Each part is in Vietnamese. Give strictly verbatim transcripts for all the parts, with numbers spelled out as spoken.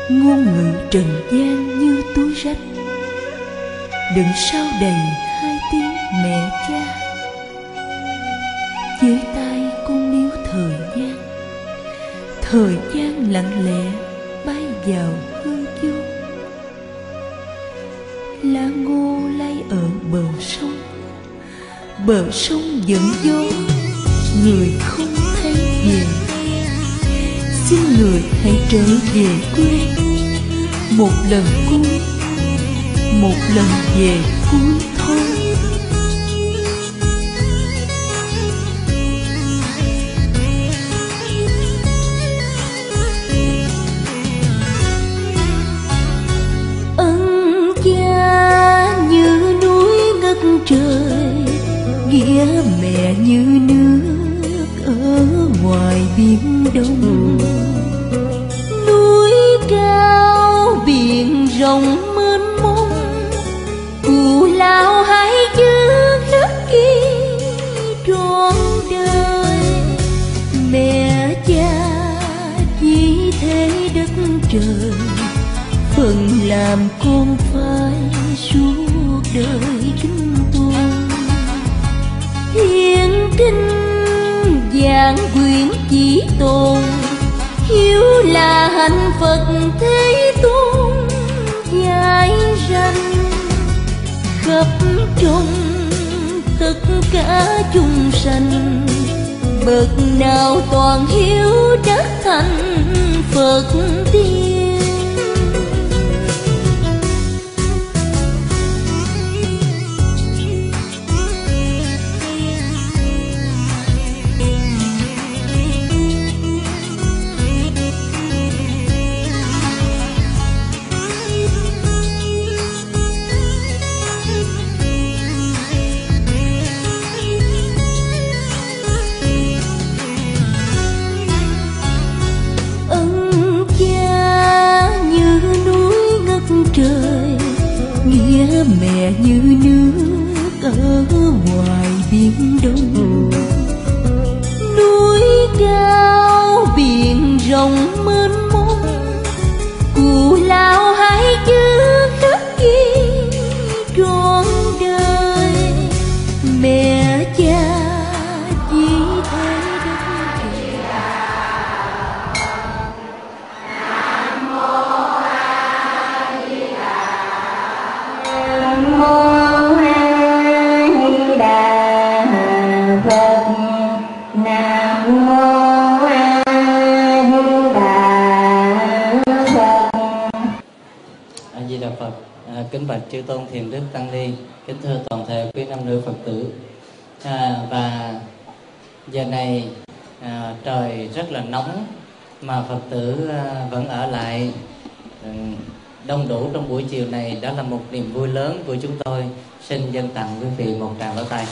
ngôn ngữ trần gian như túi rách, đựng sau đầy hai tiếng mẹ cha. Với tay con níu thời gian, thời gian lặng lẽ bay vào hư vô. Lá ngô lay ở bờ sông, bờ sông dẫn gió, người không thấy về. Xin người hãy trở về quê, một lần cuối, một lần về cuối thôi. Ân cha như núi ngất trời, nghĩa mẹ như nước ở ngoài biển đông. Núi cao biển rộng mênh mông, cù lao hãy giữ nước kia trọn đời. Mẹ cha vì thế đất trời, phần làm con phải suốt đời kính tôn. Hiền kinh giảng quyển chỉ tồn, hiếu là hạnh Phật Thế Tôn dạy rằng. Khắp trong tất cả chúng sanh, bậc nào toàn hiếu đất thành Phật tiên. Trời nghĩa mẹ như nước ở ngoài biển đông. Núi cao biển rộng mênh mông, cù lao hãy giữ nước kia trọn đời. Mẹ cha vì thế đất trời. Kính bạch chư tôn thiền đức tăng ni, kính thưa toàn thể quý nam nữ Phật tử. À, và giờ này à, trời rất là nóng mà Phật tử à, vẫn ở lại à, đông đủ trong buổi chiều này, đó là một niềm vui lớn của chúng tôi. Xin dâng tặng quý vị một tràng vỗ tay.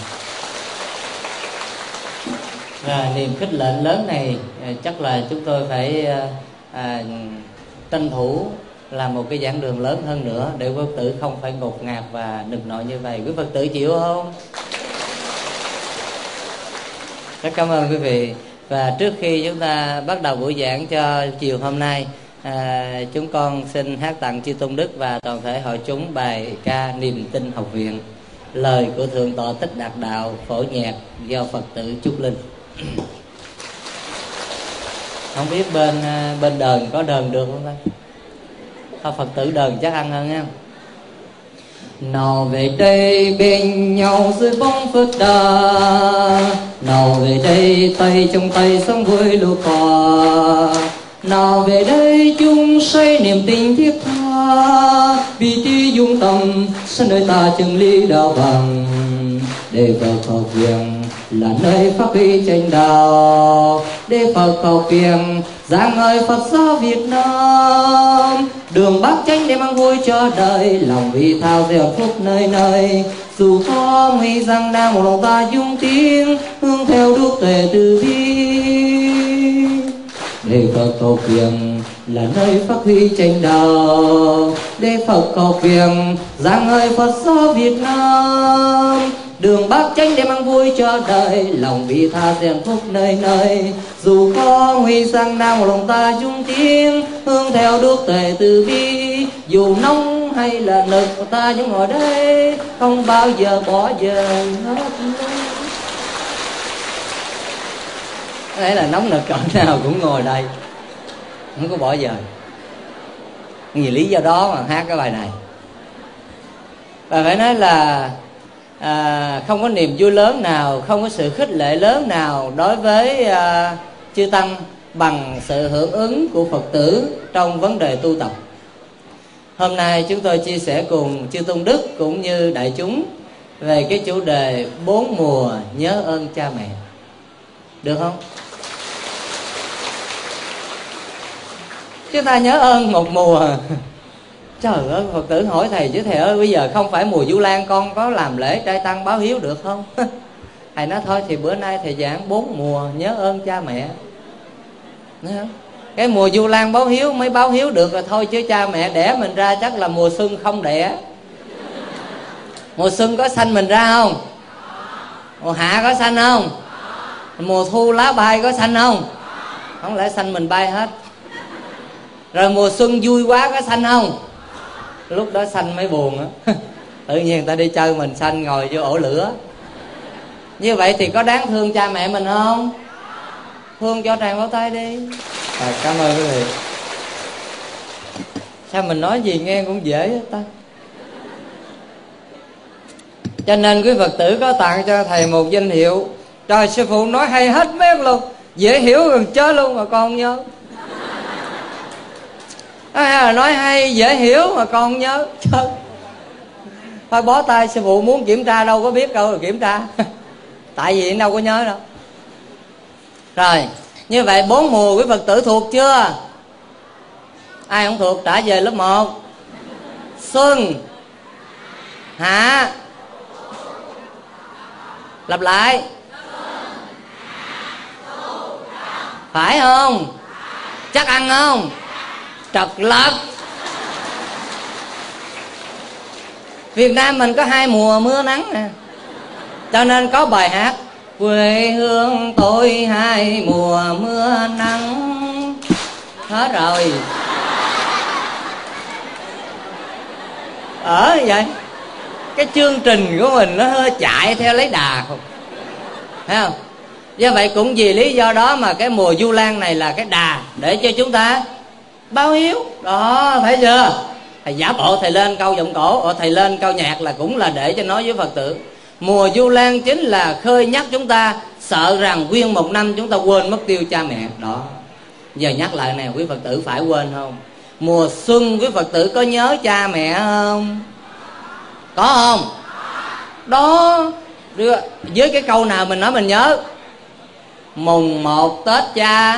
Và niềm khích lệ lớn này à, chắc là chúng tôi phải à, à, tranh thủ là một cái giảng đường lớn hơn nữa để quý Phật tử không phải ngột ngạt và nực nội như vậy. Quý Phật tử chịu không? Rất cảm ơn quý vị. Và trước khi chúng ta bắt đầu buổi giảng cho chiều hôm nay, à, chúng con xin hát tặng chư tôn đức và toàn thể hội chúng bài ca Niềm Tin Học Viện, lời của Thượng tọa Thích Đạt Đạo, phổ nhạc do Phật tử Trúc Linh. Không biết bên bên đờn có đờn được không ta? Phật tử đờn chắc ăn hơn nha. Nào về đây bên nhau dưới bóng Phật Đà, nào về đây tay trong tay sống vui lụa cò, nào về đây chung say niềm tin thiết tha, vì tí dung tâm sân nơi ta chân lý đạo bằng. Để Phật học viện là nơi phát huy tranh đạo, để Phật học viện giảng ngời Phật giáo Việt Nam. Đường bát chánh để mang vui cho đời, lòng vị thao gieo phúc nơi nơi. Dù có nguy rằng đang một lòng ta dung tiếng, hướng theo đức tuệ từ bi. Để Phật học viện là nơi phát huy tranh đạo, để Phật học viện giảng ngời Phật giáo Việt Nam. Đường bát chánh để mang vui cho đời, lòng vị tha rèn phúc nơi nơi. Dù khó nguy sang nào lòng ta chung tiếng, hương theo đuốc tề từ bi. Dù nóng hay là nực ta vẫn ngồi đây, không bao giờ bỏ dời hết. Đấy là nóng nực cỡ nào cũng ngồi đây, không có bỏ dời. Vì lý do đó mà hát cái bài này. Và phải nói là à, không có niềm vui lớn nào, không có sự khích lệ lớn nào đối với à, chư tăng bằng sự hưởng ứng của Phật tử trong vấn đề tu tập. Hôm nay chúng tôi chia sẻ cùng chư tôn đức cũng như đại chúng về cái chủ đề bốn mùa nhớ ơn cha mẹ. Được không? Chúng ta nhớ ơn một mùa. Trời ơi, Phật tử hỏi thầy chứ thầy ơi, bây giờ không phải mùa Vu Lan con có làm lễ trai tăng báo hiếu được không? Thầy nói thôi thì bữa nay thầy giảng bốn mùa nhớ ơn cha mẹ. Cái mùa Vu Lan báo hiếu mới báo hiếu được rồi thôi, chứ cha mẹ đẻ mình ra chắc là mùa xuân không đẻ. Mùa xuân có sanh mình ra không? Mùa hạ có sanh không? Mùa thu lá bay có sanh không? Không lẽ sanh mình bay hết. Rồi mùa xuân vui quá có sanh không? Lúc đó sanh mới buồn á. Tự nhiên người ta đi chơi mình sanh ngồi vô ổ lửa. Như vậy thì có đáng thương cha mẹ mình không? Thương cho tràng pháo tay đi. À, cảm ơn quý vị. Sao mình nói gì nghe cũng dễ hết ta. Cho nên quý Phật tử có tặng cho thầy một danh hiệu. Trời, sư phụ nói hay hết mét luôn, dễ hiểu gần chết luôn mà con không nhớ. À, nói hay dễ hiểu mà con không nhớ. Trời, thôi bó tay, sư phụ muốn kiểm tra đâu có biết đâu rồi kiểm tra. Tại vì đâu có nhớ đâu. Rồi, như vậy bốn mùa quý Phật tử thuộc chưa? Ai không thuộc trả về lớp một. Xuân, hạ, lặp lại. Phải không? Chắc ăn không? Trật lật. Việt Nam mình có hai mùa mưa nắng nè, cho nên có bài hát quê hương tôi hai mùa mưa nắng. Hết rồi. Ở vậy cái chương trình của mình nó hơi chạy theo lấy đà không, thấy không? Do vậy cũng vì lý do đó mà cái mùa Vu Lan này là cái đà để cho chúng ta báo hiếu. Đó, thấy chưa? Thầy giả bộ thầy lên câu giọng cổ, or thầy lên câu nhạc là cũng là để cho nói với Phật tử. Mùa Vu Lan chính là khơi nhắc chúng ta sợ rằng nguyên một năm chúng ta quên mất tiêu cha mẹ. Đó, giờ nhắc lại nè, quý Phật tử phải quên không? Mùa xuân quý Phật tử có nhớ cha mẹ không? Có không? Đó, với cái câu nào mình nói mình nhớ? Mùng một Tết cha,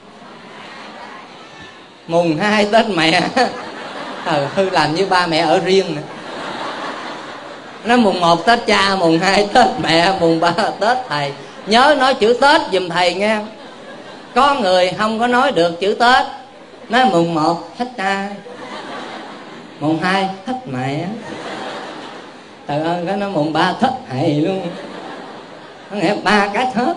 mùng hai Tết mẹ. Ờ, hư làm như ba mẹ ở riêng nè. Nó mùng một Tết cha, mùng hai Tết mẹ, mùng ba Tết thầy. Nhớ nói chữ Tết giùm thầy nghe. Có người không có nói được chữ Tết, nói mùng một thích cha, mùng hai thích mẹ. Trời ơi, cái nó mùng ba thích thầy luôn. Nó nghe ba cái hết.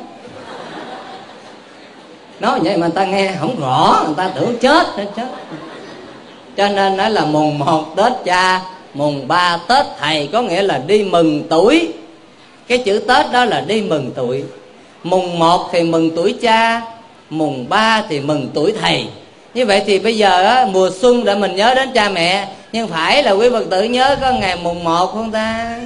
Nói vậy mà người ta nghe không rõ, người ta tưởng chết hay chết. Cho nên nói là mùng một Tết cha, mùng ba Tết thầy, có nghĩa là đi mừng tuổi. Cái chữ Tết đó là đi mừng tuổi. Mùng một thì mừng tuổi cha, mùng ba thì mừng tuổi thầy. Như vậy thì bây giờ á, mùa xuân để mình nhớ đến cha mẹ, nhưng phải là quý Phật tử nhớ có ngày mùng một không ta?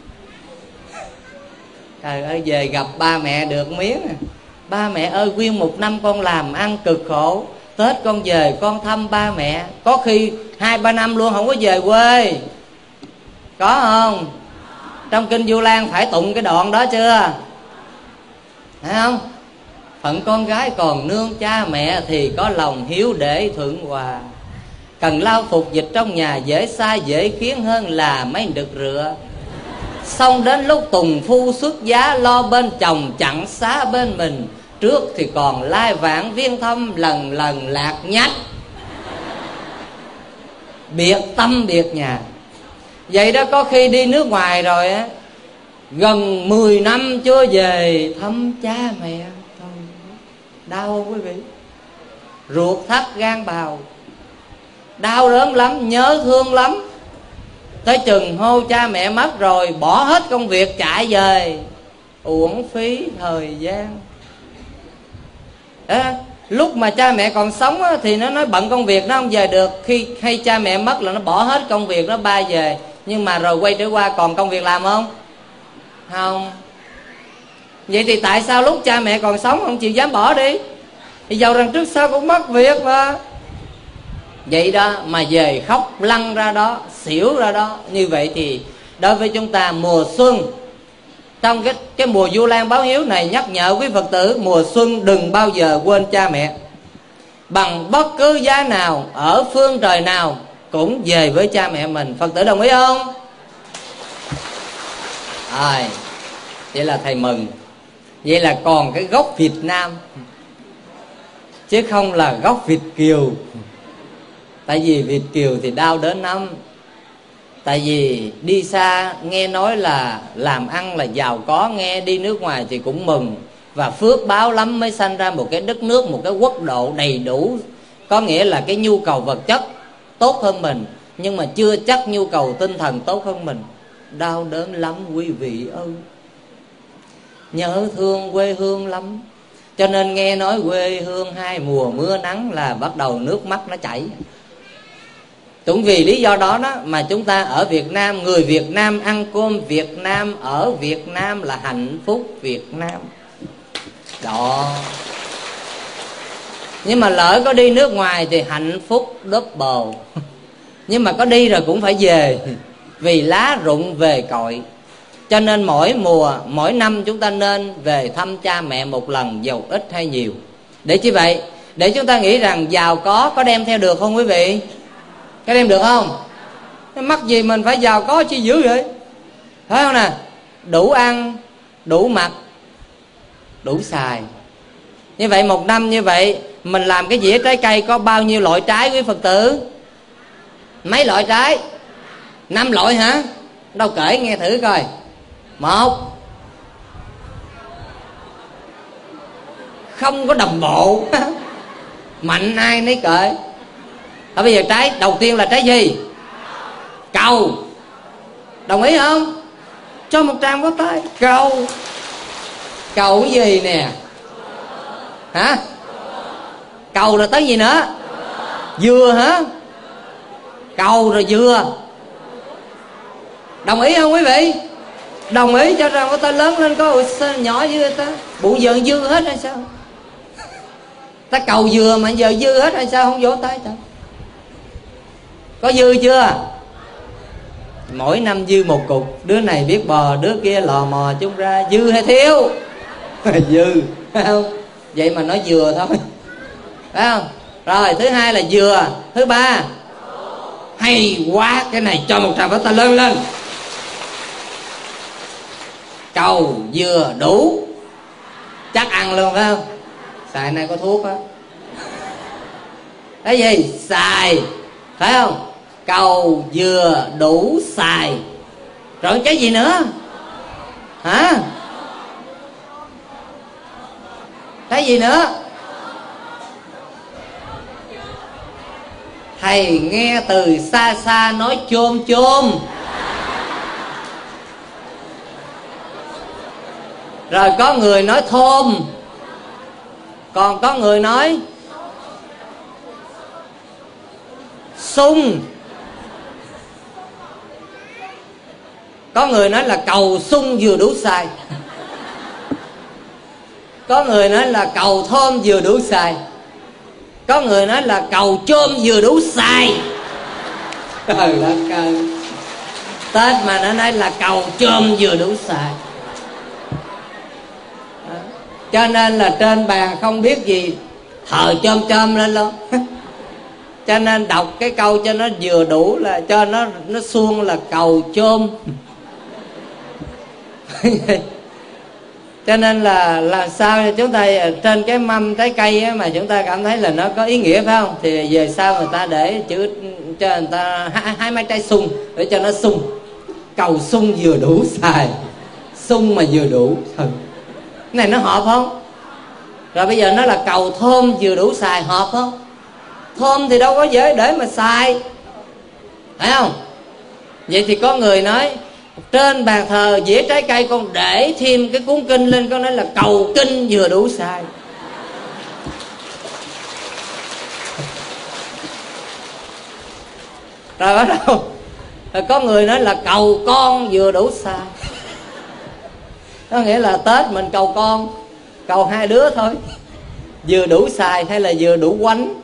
Trời ơi, về gặp ba mẹ được miếng. Ba mẹ ơi, nguyên một năm con làm ăn cực khổ, Tết con về con thăm ba mẹ. Có khi hai ba năm luôn không có về quê. Có không? Trong kinh Vu Lan phải tụng cái đoạn đó chưa? Thấy không? Phận con gái còn nương cha mẹ thì có lòng hiếu để thượng hòa. Cần lau phục dịch trong nhà dễ sai dễ khiến hơn là mấy đực rửa. Xong đến lúc tùng phu xuất giá lo bên chồng chặn xá bên mình. Trước thì còn lai vãng viên thâm lần lần lạc nhách. Biệt tâm biệt nhà. Vậy đó, có khi đi nước ngoài rồi á, gần mười năm chưa về thăm cha mẹ. Thôi, đau không quý vị? Ruột thắt gan bào, đau đớn lắm, nhớ thương lắm. Tới chừng hô cha mẹ mất rồi, bỏ hết công việc chạy về, uổng phí thời gian. Đó, lúc mà cha mẹ còn sống á, thì nó nói bận công việc nó không về được. Khi hay cha mẹ mất là nó bỏ hết công việc nó ba về. Nhưng mà rồi quay trở qua còn công việc làm không? Không. Vậy thì tại sao lúc cha mẹ còn sống không chịu dám bỏ đi? Thì dầu rằng trước sau cũng mất việc mà. Vậy đó mà về khóc lăn ra đó, xỉu ra đó. Như vậy thì đối với chúng ta mùa xuân, trong cái, cái mùa Vu Lan báo hiếu này, nhắc nhở quý Phật tử mùa xuân đừng bao giờ quên cha mẹ. Bằng bất cứ giá nào, ở phương trời nào cũng về với cha mẹ mình. Phật tử đồng ý không? À, vậy là thầy mừng. Vậy là còn cái gốc Việt Nam, chứ không là gốc Việt Kiều. Tại vì Việt Kiều thì đau đớn lắm. Tại vì đi xa nghe nói là làm ăn là giàu có, nghe đi nước ngoài thì cũng mừng. Và phước báo lắm mới sanh ra một cái đất nước, một cái quốc độ đầy đủ. Có nghĩa là cái nhu cầu vật chất tốt hơn mình, nhưng mà chưa chắc nhu cầu tinh thần tốt hơn mình. Đau đớn lắm quý vị ơi. Nhớ thương quê hương lắm. Cho nên nghe nói quê hương hai mùa mưa nắng là bắt đầu nước mắt nó chảy. Cũng vì lý do đó đó mà chúng ta ở Việt Nam, người Việt Nam ăn cơm Việt Nam, ở Việt Nam là hạnh phúc Việt Nam. Đó. Nhưng mà lỡ có đi nước ngoài thì hạnh phúc double. Nhưng mà có đi rồi cũng phải về, vì lá rụng về cội. Cho nên mỗi mùa, mỗi năm chúng ta nên về thăm cha mẹ một lần, dầu ít hay nhiều. Để chi vậy? Để chúng ta nghĩ rằng giàu có có đem theo được không quý vị? Có đem được không? Mắc gì mình phải giàu có chi dữ vậy? Phải không nè? Đủ ăn, đủ mặc, đủ xài. Như vậy một năm như vậy mình làm cái dĩa trái cây có bao nhiêu loại trái quý Phật tử? Mấy loại trái? Năm loại hả? Đâu kể nghe thử coi. Một, không có đồng bộ. Mạnh ai nấy kệ. À, bây giờ trái đầu tiên là trái gì? Cầu. Đồng ý không? Cho một tràng vỗ tay. Cầu. Cầu cái gì nè? Hả? Cầu rồi tới gì nữa? Dừa hả? Cầu rồi dừa. Đồng ý không quý vị? Đồng ý cho rằng có tay lớn lên có sao nhỏ dư ta. Bụng giờ dư hết hay sao? Ta cầu dừa mà giờ dư hết hay sao không vỗ tay ta? Có dư chưa? Mỗi năm dư một cục. Đứa này biết bò, đứa kia lò mò chung ra. Dư hay thiếu? Dư, phải không? Vậy mà nói dừa thôi, phải không? Rồi thứ hai là dừa. Thứ ba, hay quá, cái này cho một tràng pháo tay lớn lên. Cầu dừa đủ, chắc ăn luôn phải không? Xài này có thuốc á. Cái gì? Xài, phải không? Cầu dừa đủ xài. Rồi cái gì nữa? Hả? Cái gì nữa? Thầy nghe từ xa xa nói chôm chôm. Rồi có người nói thôm. Còn có người nói sung. Có người nói là cầu sung vừa đủ xài. Có người nói là cầu thơm vừa đủ xài. Có người nói là cầu chôm vừa đủ xài. Trời đất ơi, Tết mà nó nói là cầu chôm vừa đủ xài. Đó. Cho nên là trên bàn không biết gì thờ chôm chôm lên luôn. Cho nên đọc cái câu cho nó vừa đủ là cho nó nó suông là cầu chôm. Cho nên là làm sao chúng ta trên cái mâm trái cây mà chúng ta cảm thấy là nó có ý nghĩa, phải không? Thì về sau người ta để chữ cho người ta hai, hai mấy trái sung để cho nó sung. Cầu sung vừa đủ xài. sung mà vừa đủ. Cái này nó hợp không? Rồi bây giờ nó là cầu thơm vừa đủ xài, hợp không? Thơm thì đâu có dễ để mà xài, phải không? Vậy thì có người nói trên bàn thờ dĩa trái cây con để thêm cái cuốn kinh lên, con nói là cầu kinh vừa đủ xài. Rồi bắt đầu rồi có người nói là cầu con vừa đủ xài. Có nghĩa là Tết mình cầu con, cầu hai đứa thôi, vừa đủ xài hay là vừa đủ quánh.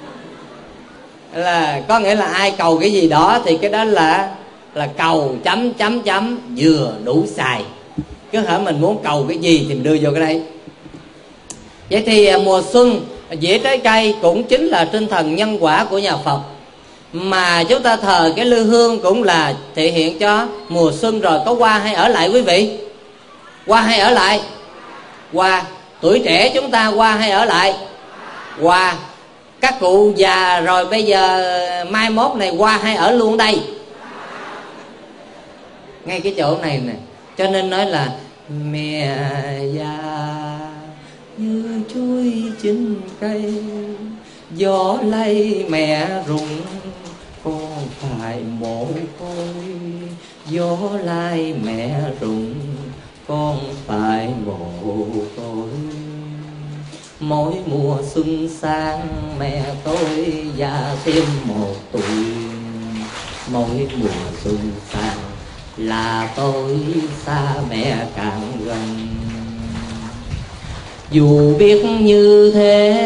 Là có nghĩa là ai cầu cái gì đó thì cái đó là là cầu chấm chấm chấm vừa đủ xài. Cứ hở mình muốn cầu cái gì thì mình đưa vô cái đây. Vậy thì mùa xuân dĩa trái cây cũng chính là tinh thần nhân quả của nhà Phật. Mà chúng ta thờ cái lư hương cũng là thể hiện cho mùa xuân. Rồi có qua hay ở lại quý vị? Qua hay ở lại? Qua. Tuổi trẻ chúng ta qua hay ở lại? Qua. Các cụ già rồi bây giờ mai mốt này qua hay ở luôn đây? Ngay cái chỗ này nè. Cho nên nói là mẹ già như chuối chín cây, gió lay mẹ rụng, con phải mồ côi. Gió lay mẹ rụng, con phải mồ côi. Mỗi mùa xuân sang mẹ tôi già thêm một tuổi. Mỗi mùa xuân sang là tôi xa mẹ càng gần. Dù biết như thế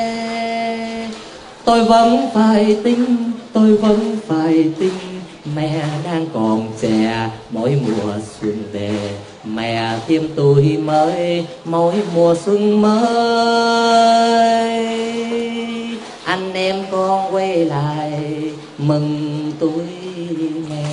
tôi vẫn phải tin, tôi vẫn phải tin. Mẹ đang còn trẻ, mỗi mùa xuân về mẹ thêm tuổi mới, mỗi mùa xuân mới anh em con quay lại mừng tuổi mẹ.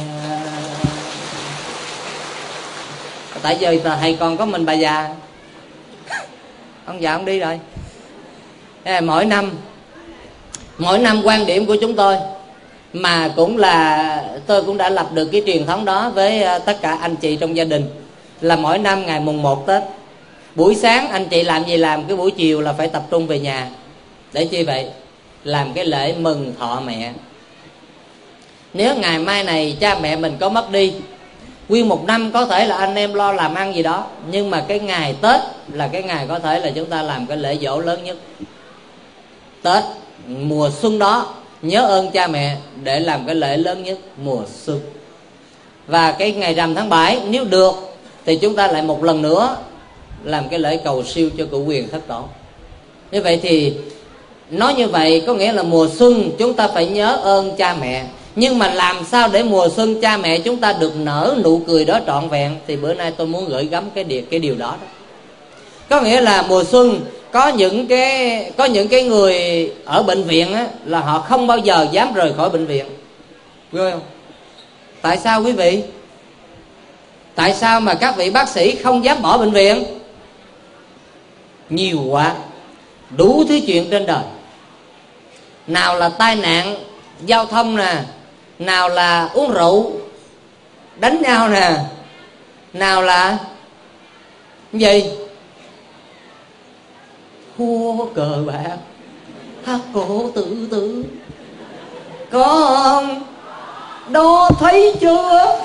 Tại giờ thầy còn có mình bà già, ông già ông đi rồi. Mỗi năm mỗi năm quan điểm của chúng tôi, mà cũng là tôi cũng đã lập được cái truyền thống đó với tất cả anh chị trong gia đình, là mỗi năm ngày mùng một Tết, buổi sáng anh chị làm gì làm, cái buổi chiều là phải tập trung về nhà. Để chi vậy? Làm cái lễ mừng thọ mẹ. Nếu ngày mai này cha mẹ mình có mất đi, nguyên một năm có thể là anh em lo làm ăn gì đó, nhưng mà cái ngày Tết là cái ngày có thể là chúng ta làm cái lễ dỗ lớn nhất. Tết mùa xuân đó nhớ ơn cha mẹ để làm cái lễ lớn nhất mùa xuân. Và cái ngày rằm tháng bảy nếu được thì chúng ta lại một lần nữa làm cái lễ cầu siêu cho cụ Quyền Thất Tổ. Như vậy thì nói như vậy có nghĩa là mùa xuân chúng ta phải nhớ ơn cha mẹ. Nhưng mà làm sao để mùa xuân cha mẹ chúng ta được nở nụ cười đó trọn vẹn, thì bữa nay tôi muốn gửi gắm cái điều, cái điều đó, đó. Có nghĩa là mùa xuân có những cái có những cái người ở bệnh viện á, là họ không bao giờ dám rời khỏi bệnh viện. Ghê không? Tại sao quý vị? Tại sao mà các vị bác sĩ không dám bỏ bệnh viện? Nhiều quá, đủ thứ chuyện trên đời. Nào là tai nạn giao thông nè, nào là uống rượu đánh nhau nè, nào là cái gì thua cờ bạc, hát cổ tự tử. Có không? Đó, thấy chưa?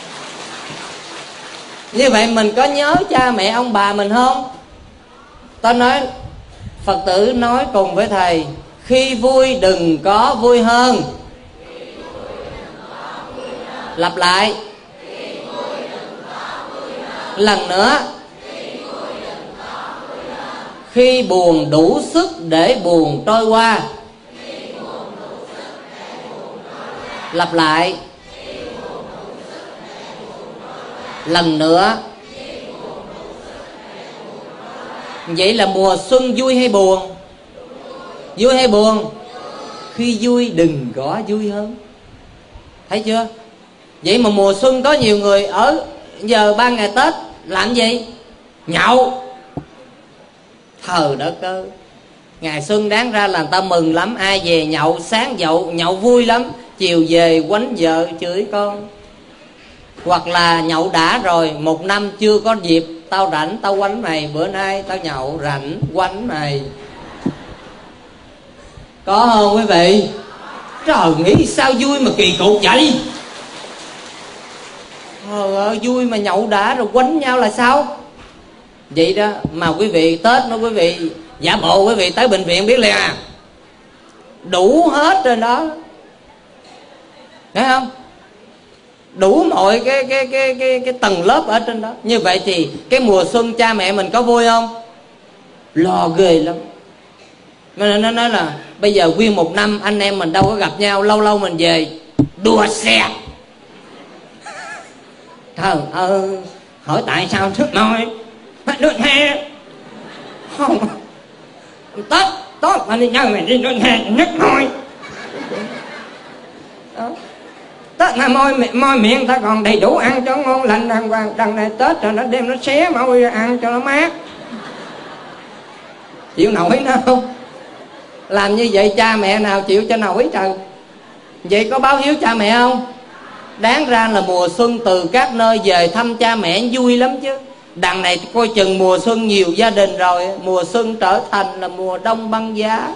Như vậy mình có nhớ cha mẹ ông bà mình không? Tôi nói, Phật tử nói cùng với thầy, khi vui đừng có vui hơn. Lặp lại. Lần nữa. Khi buồn đủ sức để buồn trôi qua. Lặp lại. Lần nữa. Vậy là mùa xuân vui hay buồn? Vui hay buồn? Khi vui đừng có vui hơn. Thấy chưa? Vậy mà mùa xuân có nhiều người ở giờ ba ngày Tết làm gì? Nhậu. Thờ đất ơi, ngày xuân đáng ra là người ta mừng lắm. Ai về nhậu, sáng nhậu, nhậu vui lắm, chiều về quánh vợ chửi con. Hoặc là nhậu đã rồi, một năm chưa có dịp, tao rảnh tao quánh mày, bữa nay tao nhậu rảnh quánh mày. Có không quý vị? Trời, nghĩ sao vui mà kỳ cục vậy? Trời ơi, vui mà nhậu đã rồi quánh nhau là sao? Vậy đó mà quý vị, Tết nó quý vị giả bộ quý vị tới bệnh viện biết liền à, đủ hết trên đó, thấy không? Đủ mọi cái cái cái cái cái tầng lớp ở trên đó. Như vậy thì cái mùa xuân cha mẹ mình có vui không? Lo ghê lắm. Nên nó nói là bây giờ nguyên một năm anh em mình đâu có gặp nhau, lâu lâu mình về đua xe. Trời ơi, hỏi tại sao trước nói đua xe không? Tết Tết mà đi chơi mình đi đua xe nhức môi. Đó. Tết là môi môi miệng ta còn đầy đủ ăn cho ngon lành đàng hoàng. Đằng này Tết rồi nó đem nó xé môi ra ăn cho nó mát. Chịu nổi nó không? Làm như vậy cha mẹ nào chịu cho nổi trời. Vậy có báo hiếu cha mẹ không? Đáng ra là mùa xuân từ các nơi về thăm cha mẹ vui lắm chứ. Đằng này coi chừng mùa xuân nhiều gia đình rồi, mùa xuân trở thành là mùa đông băng giá.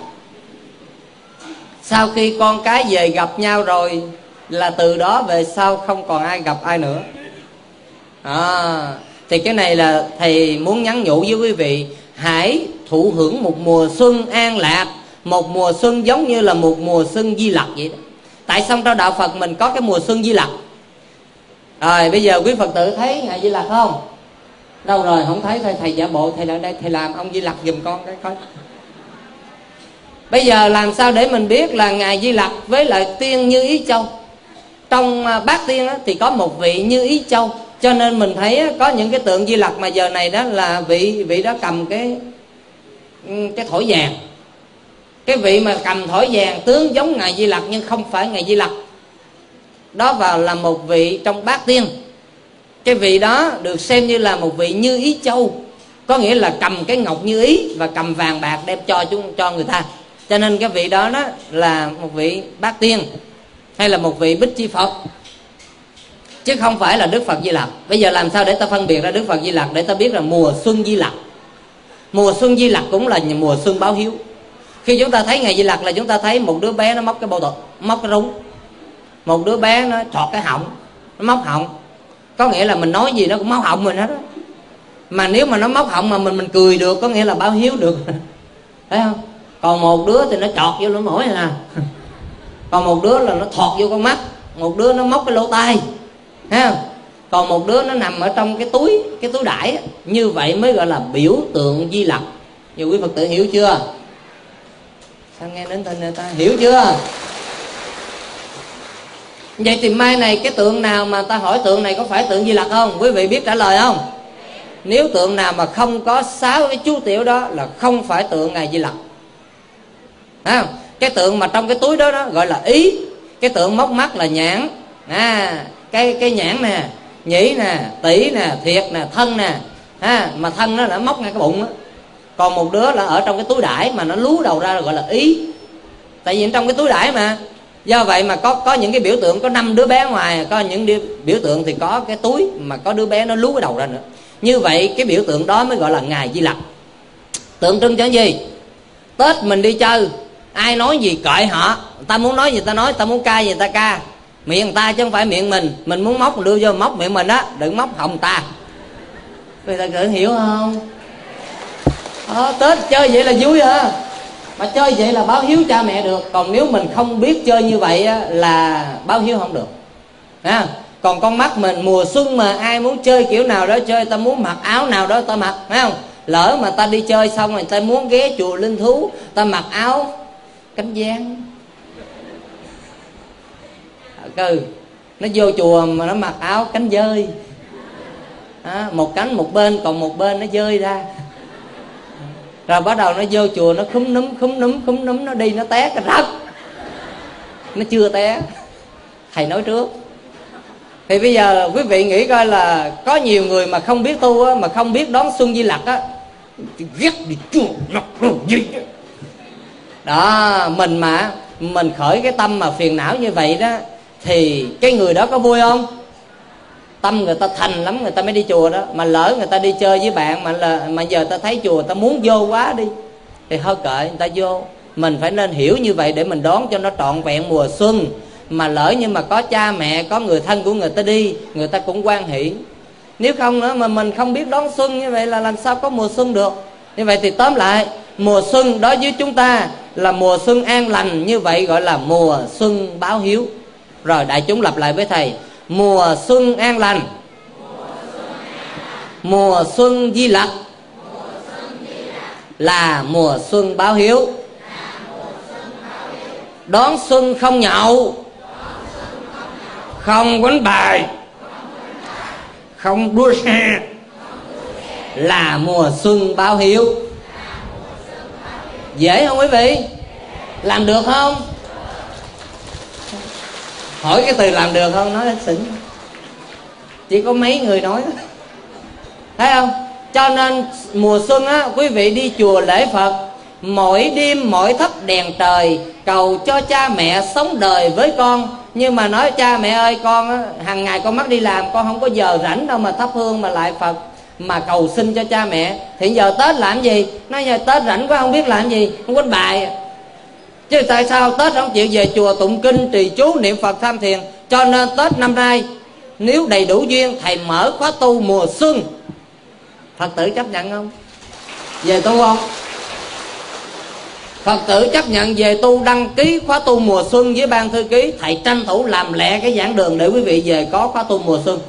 Sau khi con cái về gặp nhau rồi là từ đó về sau không còn ai gặp ai nữa. À, thì cái này là thầy muốn nhắn nhủ với quý vị, hãy thụ hưởng một mùa xuân an lạc, một mùa xuân giống như là một mùa xuân Di Lặc vậy đó. Tại sao trong đạo Phật mình có cái mùa xuân Di Lặc? Rồi bây giờ quý Phật tử thấy Ngài Di Lặc không? Đâu rồi? Không thấy thôi, thầy giả bộ, thầy lại đây, thầy làm ông Di Lặc giùm con cái coi. Bây giờ làm sao để mình biết là Ngài Di Lặc với lại tiên Như Ý Châu? Trong bát tiên thì có một vị Như Ý Châu, cho nên mình thấy có những cái tượng Di Lặc mà giờ này đó là vị vị đó cầm cái cái thổi vàng. Cái vị mà cầm thổi vàng tướng giống Ngài Di Lặc nhưng không phải Ngài Di Lặc. Đó vào là một vị trong bát tiên. Cái vị đó được xem như là một vị Như Ý Châu, có nghĩa là cầm cái ngọc như ý và cầm vàng bạc đem cho chúng cho người ta. Cho nên cái vị đó đó là một vị bát tiên hay là một vị Bích Chi Phật, chứ không phải là Đức Phật Di Lặc. Bây giờ làm sao để ta phân biệt ra Đức Phật Di Lặc, để ta biết là mùa xuân Di Lặc. Mùa xuân Di Lặc cũng là mùa xuân báo hiếu. Khi chúng ta thấy Ngài Di Lặc là chúng ta thấy một đứa bé nó móc cái bao tộc, móc cái rúng, một đứa bé nó trọt cái họng, nó móc họng, có nghĩa là mình nói gì nó cũng móc họng mình hết đó. Mà nếu mà nó móc họng mà mình mình cười được, có nghĩa là báo hiếu được. Thấy không? Còn một đứa thì nó chọt vô lỗ mũi à, còn một đứa là nó thọt vô con mắt, một đứa nó móc cái lỗ tai, thấy không? Còn một đứa nó nằm ở trong cái túi, cái túi đãi. Như vậy mới gọi là biểu tượng Di Lặc. Nhiều quý Phật tử hiểu chưa? Sao nghe đến tên người ta hiểu chưa? Vậy thì mai này cái tượng nào mà ta hỏi tượng này có phải tượng Di Lặc không? Quý vị biết trả lời không? Nếu tượng nào mà không có sáu cái chú tiểu đó là không phải tượng Ngài Di Lặc. À, cái tượng mà trong cái túi đó đó gọi là ý. Cái tượng móc mắt là nhãn. À, cái cái nhãn nè, nhĩ nè, tỷ nè, thiệt nè, thân nè. À, mà thân nó đã móc ngay cái bụng đó. Còn một đứa là ở trong cái túi đãi mà nó lú đầu ra là gọi là ý. Tại vì trong cái túi đãi mà. Do vậy mà có có những cái biểu tượng có năm đứa bé ngoài, có những đứa, biểu tượng thì có cái túi mà có đứa bé nó lú cái đầu ra nữa. Như vậy cái biểu tượng đó mới gọi là Ngài Di Lặc. Tượng trưng cho cái gì? Tết mình đi chơi, ai nói gì cợi họ. Ta muốn nói gì ta nói, ta muốn ca gì ta ca. Miệng người ta chứ không phải miệng mình. Mình muốn móc đưa vô móc miệng mình á, đừng móc hồng ta. Người ta tự hiểu không? Ờ, Tết chơi vậy là vui à. Mà chơi vậy là báo hiếu cha mẹ được. Còn nếu mình không biết chơi như vậy á, là báo hiếu không được à. Còn con mắt mình mùa xuân mà ai muốn chơi kiểu nào đó chơi, ta muốn mặc áo nào đó ta mặc, phải không? Lỡ mà ta đi chơi xong rồi ta muốn ghé chùa Linh Thú, ta mặc áo cánh gián. Cừ nó vô chùa mà nó mặc áo cánh dơi à, một cánh một bên, còn một bên nó dơi ra. Rồi bắt đầu nó vô chùa nó khúm núm khúm núm khúm núm, nó đi nó té cái rớt. Nó chưa té, thầy nói trước. Thì bây giờ quý vị nghĩ coi là có nhiều người mà không biết tu á, mà không biết đón xuân Di Lặc á, ghét đi chùa gì đó. Mình mà mình khởi cái tâm mà phiền não như vậy đó, thì cái người đó có vui không? tâm người ta thành lắm người ta mới đi chùa đó. Mà lỡ người ta đi chơi với bạn mà là mà giờ ta thấy chùa ta muốn vô quá đi thì thôi kệ người ta vô. Mình phải nên hiểu như vậy để mình đón cho nó trọn vẹn mùa xuân. Mà lỡ như mà có cha mẹ, có người thân của người ta đi, người ta cũng hoan hỷ. Nếu không nữa mà mình không biết đón xuân như vậy là làm sao có mùa xuân được. Như vậy thì tóm lại, mùa xuân đối với chúng ta là mùa xuân an lành, như vậy gọi là mùa xuân báo hiếu. Rồi đại chúng lặp lại với thầy: mùa xuân an lành, mùa xuân di lặc là mùa xuân báo hiếu. Đón xuân không nhậu, không quánh bài, không đua xe là mùa xuân báo hiếu. Dễ không quý vị? Làm được không? Hỏi cái từ làm được không nói xỉn, chỉ có mấy người nói đó. Thấy không? Cho nên mùa xuân á, quý vị đi chùa lễ Phật, mỗi đêm mỗi thắp đèn trời, cầu cho cha mẹ sống đời với con. Nhưng mà nói cha mẹ ơi, con á, hàng ngày con mắc đi làm, con không có giờ rảnh đâu mà thắp hương mà lại Phật, mà cầu xin cho cha mẹ. Thì giờ Tết làm gì? Nói giờ Tết rảnh quá không biết làm gì, không quánh bài. Chứ tại sao Tết không chịu về chùa tụng kinh, trì chú, niệm Phật, tham thiền? Cho nên Tết năm nay nếu đầy đủ duyên, thầy mở khóa tu mùa xuân. Phật tử chấp nhận không? Về tu không? Phật tử chấp nhận về tu, đăng ký khóa tu mùa xuân với ban thư ký. Thầy tranh thủ làm lẹ cái giảng đường để quý vị về có khóa tu mùa xuân.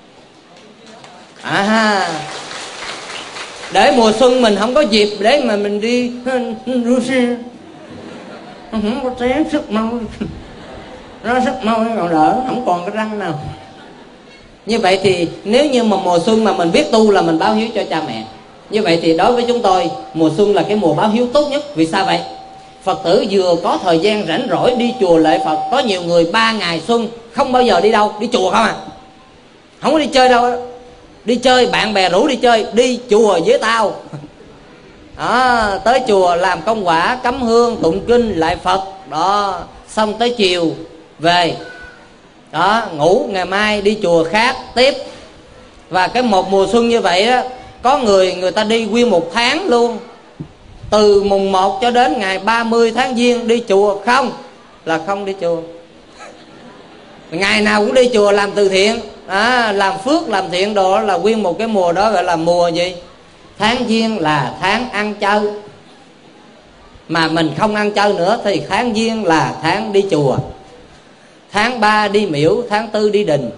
À, để mùa xuân mình không có dịp để mà mình đi đua xe, không có té sức môi, nó sức môi còn đỡ, không còn cái răng nào. Như vậy thì nếu như mà mùa xuân mà mình biết tu là mình báo hiếu cho cha mẹ. Như vậy thì đối với chúng tôi, mùa xuân là cái mùa báo hiếu tốt nhất. Vì sao vậy? Phật tử vừa có thời gian rảnh rỗi đi chùa lễ Phật. Có nhiều người ba ngày xuân không bao giờ đi đâu, đi chùa không à, không có đi chơi đâu. Đi chơi bạn bè rủ đi chơi, đi chùa với tao. Đó, tới chùa làm công quả, cắm hương, tụng kinh, lại Phật. Đó, xong tới chiều về. Đó, ngủ, ngày mai đi chùa khác tiếp. Và cái một mùa xuân như vậy đó, có người người ta đi nguyên một tháng luôn. Từ mùng một cho đến ngày ba mươi tháng Giêng đi chùa không? Là không đi chùa. Ngày nào cũng đi chùa làm từ thiện, à, làm phước, làm thiện đồ. Là nguyên một cái mùa đó gọi là mùa gì? Tháng Giêng là tháng ăn chơi. Mà mình không ăn chơi nữa thì tháng Giêng là tháng đi chùa. Tháng ba đi miễu, tháng tư đi đình.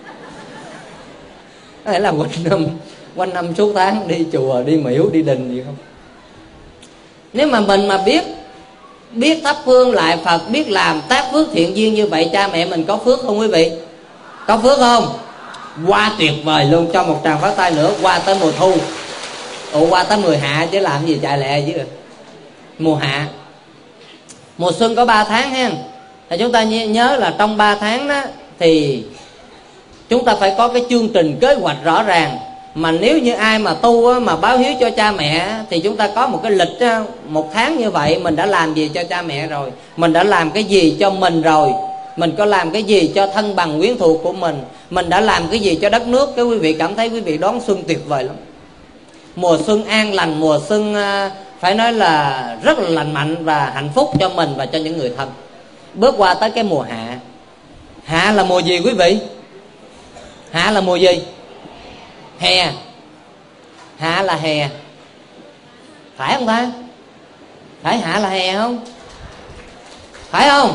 Đó là quanh năm, quanh năm suốt tháng đi chùa, đi miễu, đi đình gì không? Nếu mà mình mà biết biết thắp hương lại Phật, biết làm tác phước thiện duyên như vậy, cha mẹ mình có phước không quý vị? Có phước không? Quá tuyệt vời luôn. Cho một tràng pháo tay nữa. Qua tới mùa thu. Ủa qua tới mùa hạ chứ làm gì chạy lẹ chứ. Mùa hạ. Mùa xuân có ba tháng ha. Thì chúng ta nhớ là trong ba tháng đó thì chúng ta phải có cái chương trình kế hoạch rõ ràng. Mà nếu như ai mà tu mà báo hiếu cho cha mẹ thì chúng ta có một cái lịch một tháng như vậy, mình đã làm gì cho cha mẹ rồi, mình đã làm cái gì cho mình rồi, mình có làm cái gì cho thân bằng quyến thuộc của mình, mình đã làm cái gì cho đất nước. Cái quý vị cảm thấy quý vị đón xuân tuyệt vời lắm. Mùa xuân an lành, mùa xuân phải nói là rất là lành mạnh và hạnh phúc cho mình và cho những người thân. Bước qua tới cái mùa hạ. Hạ là mùa gì quý vị? Hạ là mùa gì? Hè. Hạ là hè, phải không ta? Phải hạ là hè không? Phải không?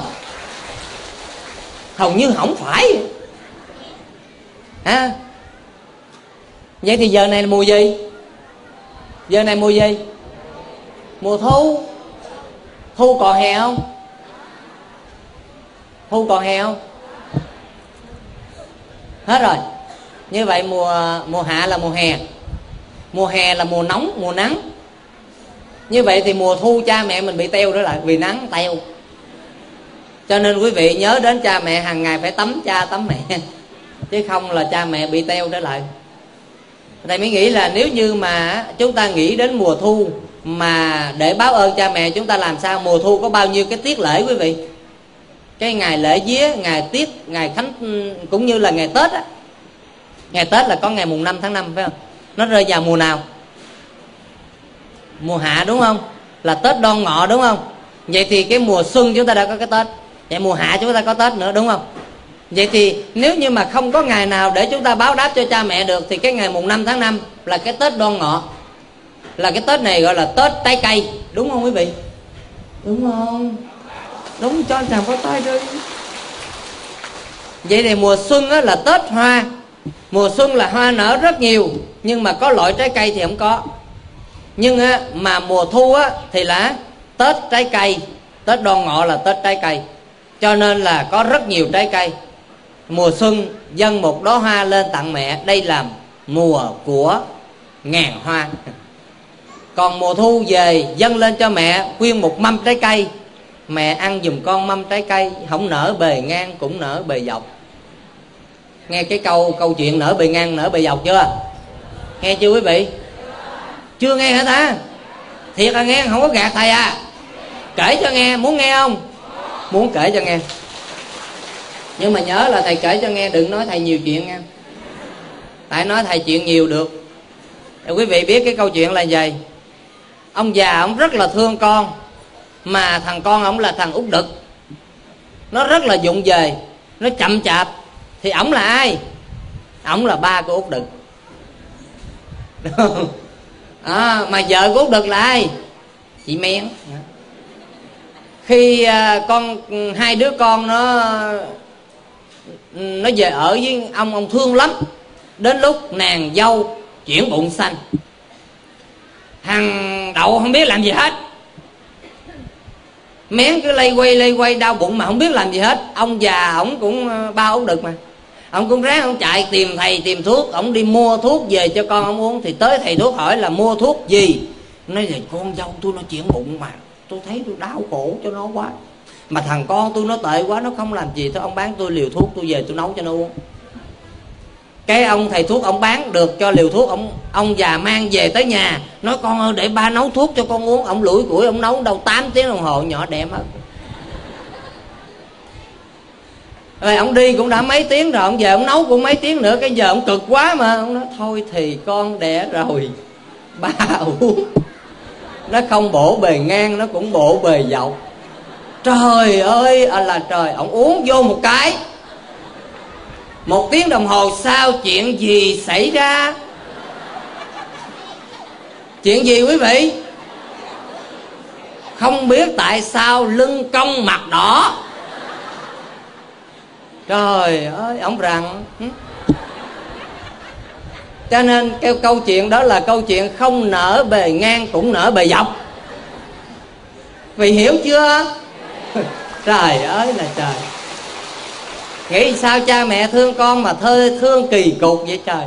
Hầu như không phải ha. Vậy thì giờ này là mùa gì? Giờ này mùa gì? Mùa thu. Thu còn hè không? Thu còn hè không? Hết rồi. Như vậy mùa mùa hạ là mùa hè. Mùa hè là mùa nóng, mùa nắng. Như vậy thì mùa thu cha mẹ mình bị teo trở lại vì nắng teo. Cho nên quý vị nhớ đến cha mẹ hàng ngày phải tắm cha tắm mẹ, chứ không là cha mẹ bị teo trở lại. Thầy mới nghĩ là nếu như mà chúng ta nghĩ đến mùa thu mà để báo ơn cha mẹ, chúng ta làm sao? Mùa thu có bao nhiêu cái tiết lễ quý vị? Cái ngày lễ vía, ngày tiết, ngày khánh cũng như là ngày Tết á. Ngày Tết là có ngày mùng năm tháng năm phải không? Nó rơi vào mùa nào? Mùa hạ đúng không? Là Tết Đoan Ngọ đúng không? Vậy thì cái mùa xuân chúng ta đã có cái Tết, vậy mùa hạ chúng ta có Tết nữa đúng không? Vậy thì nếu như mà không có ngày nào để chúng ta báo đáp cho cha mẹ được thì cái ngày mùng năm tháng năm là cái Tết Đoan Ngọ, là cái Tết này gọi là Tết trái cây, đúng không quý vị? Đúng không? Đúng, cho anh chàng pháo tay đi. Vậy thì mùa xuân á, là Tết hoa. Mùa xuân là hoa nở rất nhiều, nhưng mà có loại trái cây thì không có. Nhưng á, mà mùa thu á, thì là Tết trái cây. Tết Đoan Ngọ là Tết trái cây, cho nên là có rất nhiều trái cây. Mùa xuân dâng một đóa hoa lên tặng mẹ, đây là mùa của ngàn hoa. Còn mùa thu về dâng lên cho mẹ nguyên một mâm trái cây, mẹ ăn giùm con mâm trái cây, không nở bề ngang cũng nở bề dọc. Nghe cái câu câu chuyện nở bề ngang nở bề dọc chưa? Nghe chưa quý vị? Chưa nghe hả ta? Thiệt là nghe, không có gạt thầy à. Kể cho nghe, muốn nghe không? Muốn kể cho nghe. Nhưng mà nhớ là thầy kể cho nghe, đừng nói thầy nhiều chuyện nha. Tại nói thầy chuyện nhiều được. Để quý vị biết cái câu chuyện là gì. Ông già ông rất là thương con, mà thằng con ông là thằng út đực, nó rất là vụng về, nó chậm chạp. Thì ổng là ai? Ổng là ba của út đực. À, mà vợ của út đực là ai? Chị Mén. Khi à, con hai đứa con nó nó về ở với ông, ông thương lắm. Đến lúc nàng dâu chuyển bụng xanh, thằng Đậu không biết làm gì hết. Mén cứ lây quay lây quay đau bụng mà không biết làm gì hết. Ông già ổng cũng ba út đực mà, ông cũng ráng ông chạy tìm thầy tìm thuốc. Ông đi mua thuốc về cho con ông uống. Thì tới thầy thuốc hỏi là mua thuốc gì. Nói là con dâu tôi nó chuyển bụng mà tôi thấy tôi đau khổ cho nó quá, mà thằng con tôi nó tệ quá, nó không làm gì. Thôi ông bán tôi liều thuốc, tôi về tôi nấu cho nó uống. Cái ông thầy thuốc ông bán được cho liều thuốc, ông ông già mang về tới nhà, nói con ơi để ba nấu thuốc cho con uống. Ông lủi củi ông nấu đâu tám tiếng đồng hồ, nhỏ đẹp hết. Rồi ông đi cũng đã mấy tiếng rồi, ông về ông nấu cũng mấy tiếng nữa. Cái giờ ông cực quá mà ông nói thôi thì con đẻ rồi ba uống. Nó không bổ bề ngang, nó cũng bổ bề dọc. Trời ơi à là trời. Ông uống vô một cái, một tiếng đồng hồ sau chuyện gì xảy ra? Chuyện gì quý vị? Không biết tại sao lưng cong mặt đỏ. Trời ơi, ông rằng. Cho nên cái câu chuyện đó là câu chuyện không nở bề ngang cũng nở bề dọc. Vì hiểu chưa? Trời ơi là trời. Nghĩ sao cha mẹ thương con mà thơ thương kỳ cục vậy trời.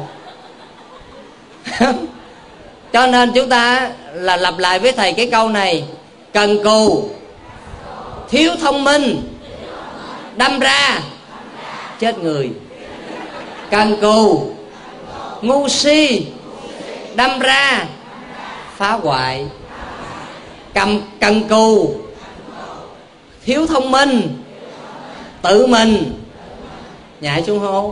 Cho nên chúng ta là lặp lại với thầy cái câu này: cần cù, thiếu thông minh, đâm ra chết người. Cần cù, ngu si, đâm ra phá hoại. Cầm cần cù, thiếu thông minh, tự mình nhảy xuống hố.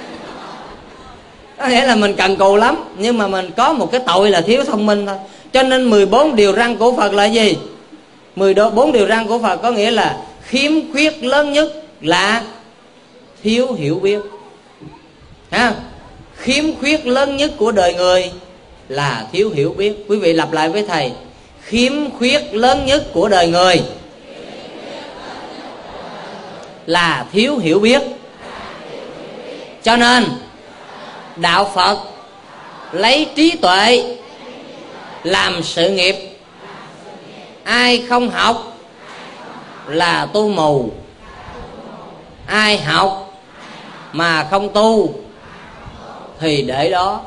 Có nghĩa là mình cần cù lắm, nhưng mà mình có một cái tội là thiếu thông minh thôi. Cho nên mười bốn điều răn của Phật là gì? mười bốn điều răn của Phật có nghĩa là khiếm khuyết lớn nhất là thiếu hiểu biết. Ha? Khiếm khuyết lớn nhất của đời người là thiếu hiểu biết. Quý vị lặp lại với thầy: khiếm khuyết lớn nhất của đời người là thiếu hiểu biết. Cho nên đạo Phật lấy trí tuệ làm sự nghiệp. Ai không học là tu mù, ai học mà không tu thì để đó.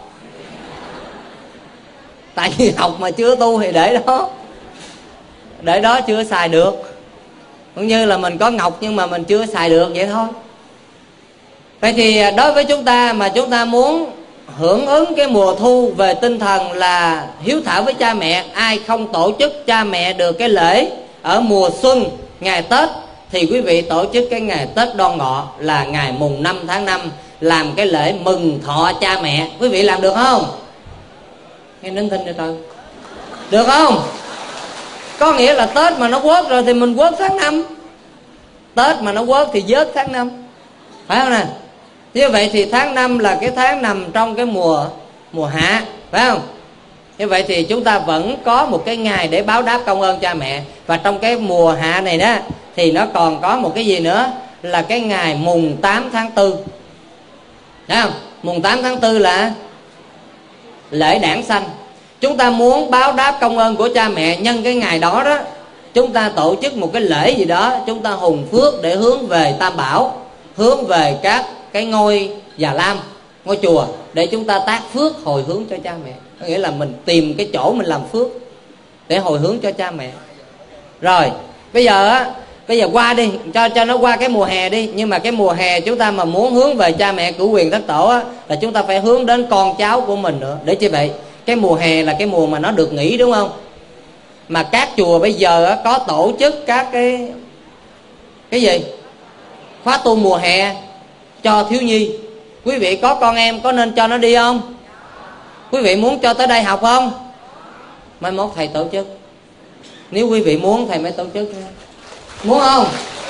Tại vì học mà chưa tu thì để đó, để đó chưa xài được. Cũng như là mình có ngọc nhưng mà mình chưa xài được vậy thôi. Vậy thì đối với chúng ta mà chúng ta muốn hưởng ứng cái mùa thu về tinh thần là hiếu thảo với cha mẹ, ai không tổ chức cha mẹ được cái lễ ở mùa xuân ngày Tết thì quý vị tổ chức cái ngày Tết Đoan Ngọ là ngày mùng năm tháng năm làm cái lễ mừng thọ cha mẹ. Quý vị làm được không? Nghe nín thinh cho tôi. Được không? Có nghĩa là Tết mà nó quất rồi thì mình quất tháng năm. Tết mà nó quất thì vớt tháng năm, phải không nè? Như vậy thì tháng năm là cái tháng nằm trong cái mùa mùa hạ, phải không? Như vậy thì chúng ta vẫn có một cái ngày để báo đáp công ơn cha mẹ. Và trong cái mùa hạ này đó thì nó còn có một cái gì nữa, là cái ngày mùng tám tháng tư. Thấy không? Mùng tám tháng tư là lễ đản sanh. Chúng ta muốn báo đáp công ơn của cha mẹ nhân cái ngày đó đó, chúng ta tổ chức một cái lễ gì đó, chúng ta hùng phước để hướng về Tam Bảo, hướng về các cái ngôi Già Lam, ngôi chùa, để chúng ta tác phước hồi hướng cho cha mẹ. Có nghĩa là mình tìm cái chỗ mình làm phước để hồi hướng cho cha mẹ. Rồi bây giờ á, bây giờ qua đi, cho cho nó qua cái mùa hè đi. Nhưng mà cái mùa hè chúng ta mà muốn hướng về cha mẹ cửu quyền thất tổ á, là chúng ta phải hướng đến con cháu của mình nữa. Để chi vậy? Cái mùa hè là cái mùa mà nó được nghỉ, đúng không? Mà các chùa bây giờ á, có tổ chức các cái cái gì khóa tu mùa hè cho thiếu nhi. Quý vị có con em có nên cho nó đi không? Quý vị muốn cho tới đây học không? Mai mốt thầy tổ chức. Nếu quý vị muốn thầy mới tổ chức. Muốn không?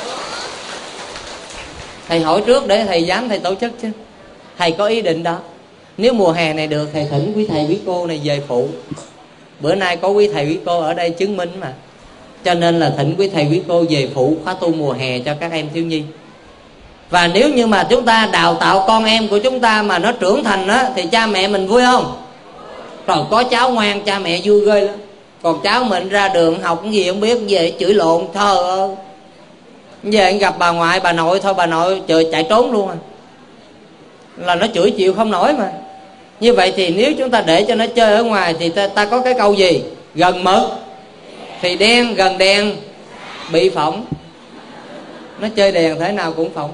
Thầy hỏi trước để thầy dám thầy tổ chức chứ. Thầy có ý định đó. Nếu mùa hè này được, thầy thỉnh quý thầy quý cô này về phụ. Bữa nay có quý thầy quý cô ở đây chứng minh mà. Cho nên là thỉnh quý thầy quý cô về phụ khóa tu mùa hè cho các em thiếu nhi. Và nếu như mà chúng ta đào tạo con em của chúng ta mà nó trưởng thành á, thì cha mẹ mình vui không? Rồi có cháu ngoan cha mẹ vui ghê lắm. Còn cháu mình ra đường học cái gì không biết, về chửi lộn, thơ ơi. Về gặp bà ngoại bà nội thôi, bà nội trời chạy trốn luôn à. Là nó chửi chịu không nổi mà. Như vậy thì nếu chúng ta để cho nó chơi ở ngoài thì ta, ta có cái câu gì? Gần mực thì đen, gần đèn bị phỏng. Nó chơi đèn thế nào cũng phỏng.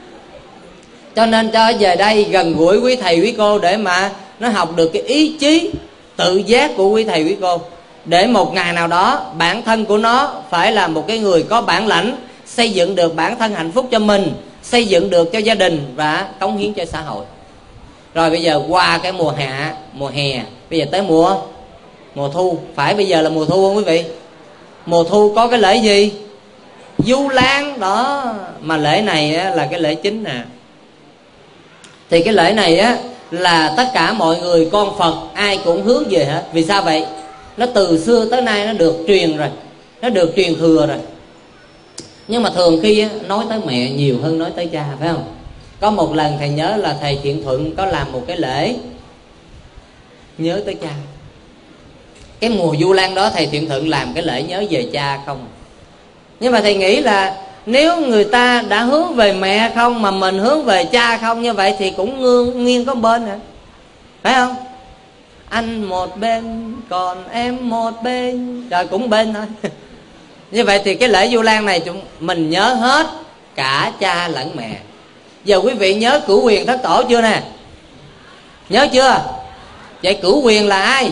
Cho nên cho về đây gần gũi quý thầy quý cô để mà nó học được cái ý chí tự giác của quý thầy quý cô. Để một ngày nào đó bản thân của nó phải là một cái người có bản lãnh, xây dựng được bản thân hạnh phúc cho mình, xây dựng được cho gia đình và cống hiến cho xã hội. Rồi bây giờ qua cái mùa hạ, mùa hè, bây giờ tới mùa mùa thu. Phải bây giờ là mùa thu không quý vị? Mùa thu có cái lễ gì? Du Lan đó. Mà lễ này á, là cái lễ chính nè. Thì cái lễ này á, là tất cả mọi người con Phật ai cũng hướng về hết. Vì sao vậy? Nó từ xưa tới nay nó được truyền rồi, nó được truyền thừa rồi. Nhưng mà thường khi á, nói tới mẹ nhiều hơn nói tới cha, phải không? Có một lần thầy nhớ là thầy Thiện Thuận có làm một cái lễ nhớ tới cha. Cái mùa Du Lan đó thầy Thiện Thuận làm cái lễ nhớ về cha không. Nhưng mà thầy nghĩ là nếu người ta đã hướng về mẹ không mà mình hướng về cha không, như vậy thì cũng nghiêng, nghiêng có bên nữa, phải không? Anh một bên còn em một bên, rồi cũng bên thôi. Như vậy thì cái lễ Du Lan này chúng mình nhớ hết cả cha lẫn mẹ. Giờ quý vị nhớ cửu quyền thất tổ chưa nè? Nhớ chưa? Vậy cửu quyền là ai?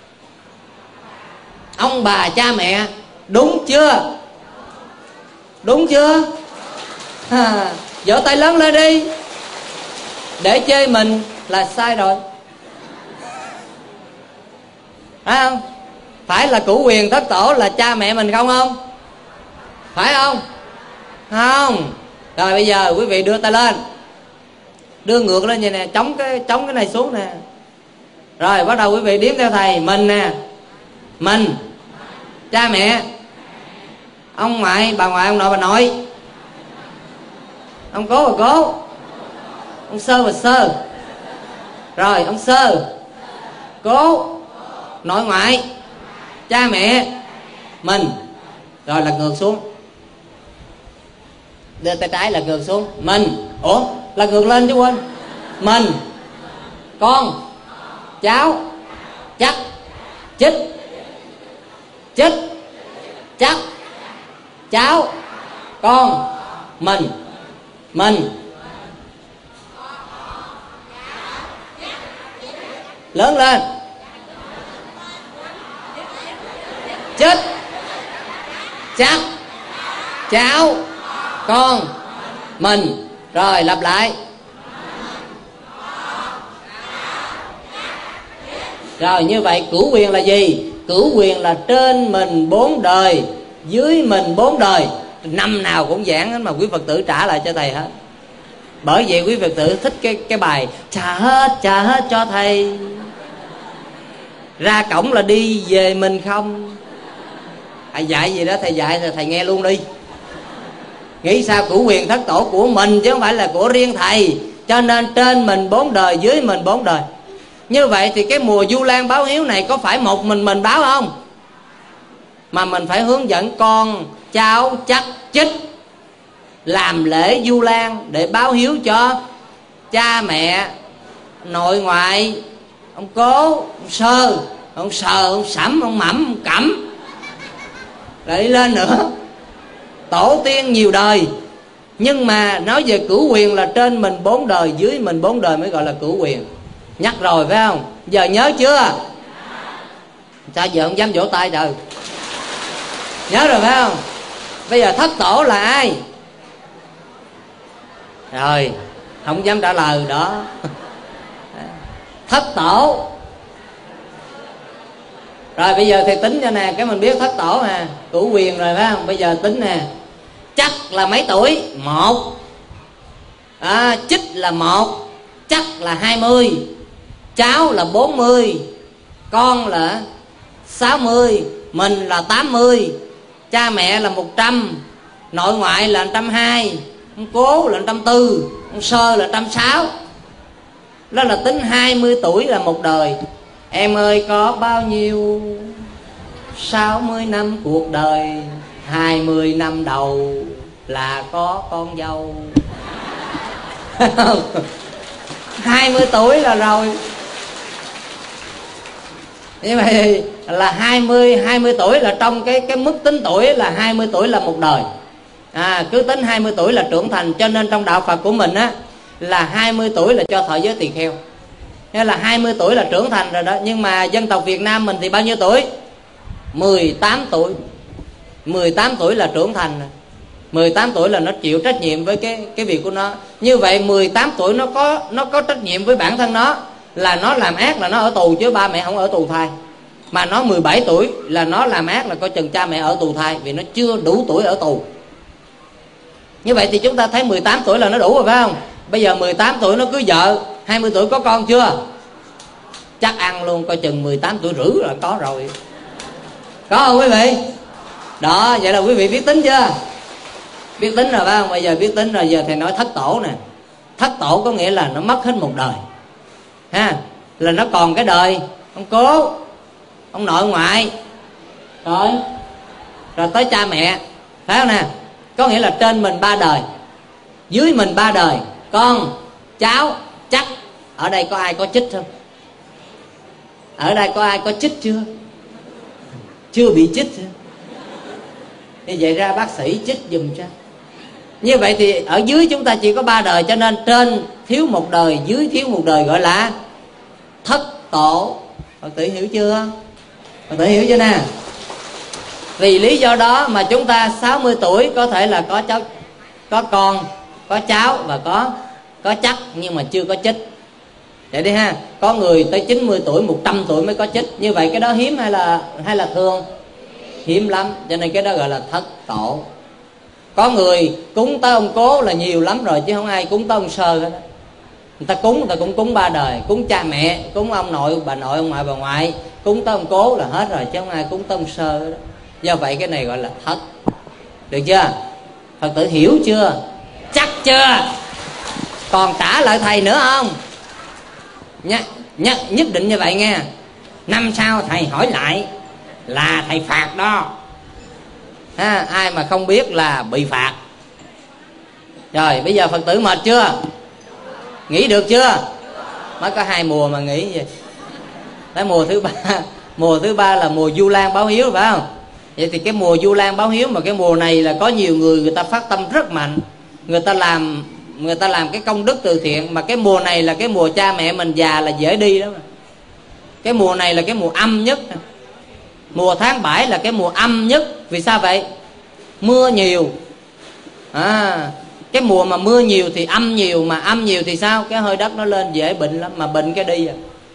Ông bà cha mẹ. Đúng chưa? Đúng chưa? À, vỗ tay lớn lên đi. Để chơi mình là sai rồi, phải không? Phải là cửu quyền thất tổ là cha mẹ mình không không? Phải không? Không. Rồi bây giờ quý vị đưa tay lên, đưa ngược lên vậy nè, chống cái chống cái này xuống nè. Rồi bắt đầu quý vị đếm theo thầy. Mình nè, mình, cha mẹ, ông ngoại, bà ngoại, ông nội, bà nội, ông cố, bà cố, ông sơ, bà sơ. Rồi ông sơ, cố, nội ngoại, cha mẹ, mình. Rồi lật ngược xuống. Đưa tay trái lật ngược xuống. Mình. Ủa lật ngược lên chứ quên. Mình, con, cháu, chắc, chích, chích, chắc, cháu, con, mình, mình. Lớn lên. Chích, chắc, cháu, con, mình. Rồi lặp lại. Rồi như vậy cửu quyền là gì? Cửu quyền là trên mình bốn đời, dưới mình bốn đời. Năm nào cũng giảng mà quý Phật tử trả lại cho thầy hết. Bởi vậy quý Phật tử thích cái cái bài trả hết, trả hết cho thầy. Ra cổng là đi về mình không. Thầy dạy gì đó thầy dạy thì thầy nghe luôn đi. Nghĩ sao cửu quyền thất tổ của mình chứ không phải là của riêng thầy. Cho nên trên mình bốn đời, dưới mình bốn đời. Như vậy thì cái mùa Du Lan báo hiếu này có phải một mình mình báo không? Mà mình phải hướng dẫn con, cháu, chắc, chích làm lễ Du Lan để báo hiếu cho cha mẹ, nội ngoại, ông cố, ông sơ, ông sờ, ông sẩm, ông mẩm, ông cẩm, lại đi lên nữa. Tổ tiên nhiều đời. Nhưng mà nói về cửu quyền là trên mình bốn đời, dưới mình bốn đời mới gọi là cửu quyền. Nhắc rồi phải không? Giờ nhớ chưa? Sao giờ không dám vỗ tay trời? Nhớ rồi phải không? Bây giờ thất tổ là ai? Rồi, không dám trả lời đó. Thất tổ. Rồi bây giờ thầy tính cho nè, cái mình biết thất tổ nè, cửu quyền rồi phải không? Bây giờ tính nè. Chắc là mấy tuổi? Một. À, chích là một, chắc là hai mươi, cháu là bốn mươi, con là sáu mươi, mình là tám mươi, cha mẹ là một trăm, nội ngoại là một trăm hai mươi, ông cố là một trăm tư, ông sơ là một trăm sáu. Đó là tính hai mươi tuổi là một đời. Em ơi có bao nhiêu? sáu mươi năm cuộc đời, hai mươi năm đầu là có con dâu. hai mươi tuổi là rồi. Như vậy là hai mươi hai mươi tuổi là trong cái cái mức tính tuổi là hai mươi tuổi là một đời. À, cứ tính hai mươi tuổi là trưởng thành. Cho nên trong đạo Phật của mình á là hai mươi tuổi là cho thọ giới tỳ kheo. Nên là hai mươi tuổi là trưởng thành rồi đó. Nhưng mà dân tộc Việt Nam mình thì bao nhiêu tuổi? mười tám tuổi. mười tám tuổi là trưởng thành rồi. mười tám tuổi là nó chịu trách nhiệm với cái cái việc của nó. Như vậy mười tám tuổi nó có nó có trách nhiệm với bản thân nó, là nó làm ác là nó ở tù chứ ba mẹ không ở tù thai. Mà nó mười bảy tuổi là nó làm ác là coi chừng cha mẹ ở tù thai, vì nó chưa đủ tuổi ở tù. Như vậy thì chúng ta thấy mười tám tuổi là nó đủ rồi phải không? Bây giờ mười tám tuổi nó cưới vợ, hai mươi tuổi có con chưa? Chắc ăn luôn, coi chừng mười tám tuổi rưỡi là có rồi. Có không quý vị? Đó, vậy là quý vị biết tính chưa? Biết tính rồi phải không? Bây giờ biết tính rồi, giờ thầy nói thất tổ nè. Thất tổ có nghĩa là nó mất hết một đời ha. Là nó còn cái đời ông cố, ông nội ngoại, rồi rồi tới cha mẹ, phải không nè? Có nghĩa là trên mình ba đời, dưới mình ba đời, con, cháu, chắc. Ở đây có ai có chích không? Ở đây có ai có chích chưa? Chưa bị chích. Như vậy ra bác sĩ chích giùm cho. Như vậy thì ở dưới chúng ta chỉ có ba đời. Cho nên trên thiếu một đời, dưới thiếu một đời, gọi là thất tổ. Phật tử hiểu chưa? Phật tử hiểu chưa nè? Vì lý do đó mà chúng ta sáu mươi tuổi có thể là có cháu, có con, có cháu và có có chắc, nhưng mà chưa có chích. Vậy đi ha. Có người tới chín mươi tuổi, một trăm tuổi mới có chích. Như vậy cái đó hiếm hay là hay là thường? Hiếm lắm. Cho nên cái đó gọi là thất tổ. Có người cúng tới ông cố là nhiều lắm rồi, chứ không ai cúng tới ông sơ hết. Người ta cúng, người ta cũng cúng ba đời. Cúng cha mẹ, cúng ông nội, bà nội, ông ngoại, bà ngoại. Cúng tới ông cố là hết rồi, chứ không ai cúng tới ông sơ hết. Do vậy cái này gọi là thất. Được chưa? Phật tử hiểu chưa? Chắc chưa? Còn trả lại thầy nữa không? Nhất, nhất, nhất định như vậy nghe. Năm sau thầy hỏi lại là thầy phạt đó ha. Ai mà không biết là bị phạt. Rồi bây giờ Phật tử mệt chưa? Nghỉ được chưa? Mới có hai mùa mà nghỉ vậy. Tới mùa thứ ba. Mùa thứ ba là mùa Du Lan báo hiếu phải không? Vậy thì cái mùa Du Lan báo hiếu, mà cái mùa này là có nhiều người người ta phát tâm rất mạnh. Người ta làm người ta làm cái công đức từ thiện. Mà cái mùa này là cái mùa cha mẹ mình già là dễ đi đó mà. Cái mùa này là cái mùa âm nhất. Mùa tháng bảy là cái mùa âm nhất. Vì sao vậy? Mưa nhiều. À, cái mùa mà mưa nhiều thì âm nhiều. Mà âm nhiều thì sao? Cái hơi đất nó lên dễ bệnh lắm. Mà bệnh cái đi à.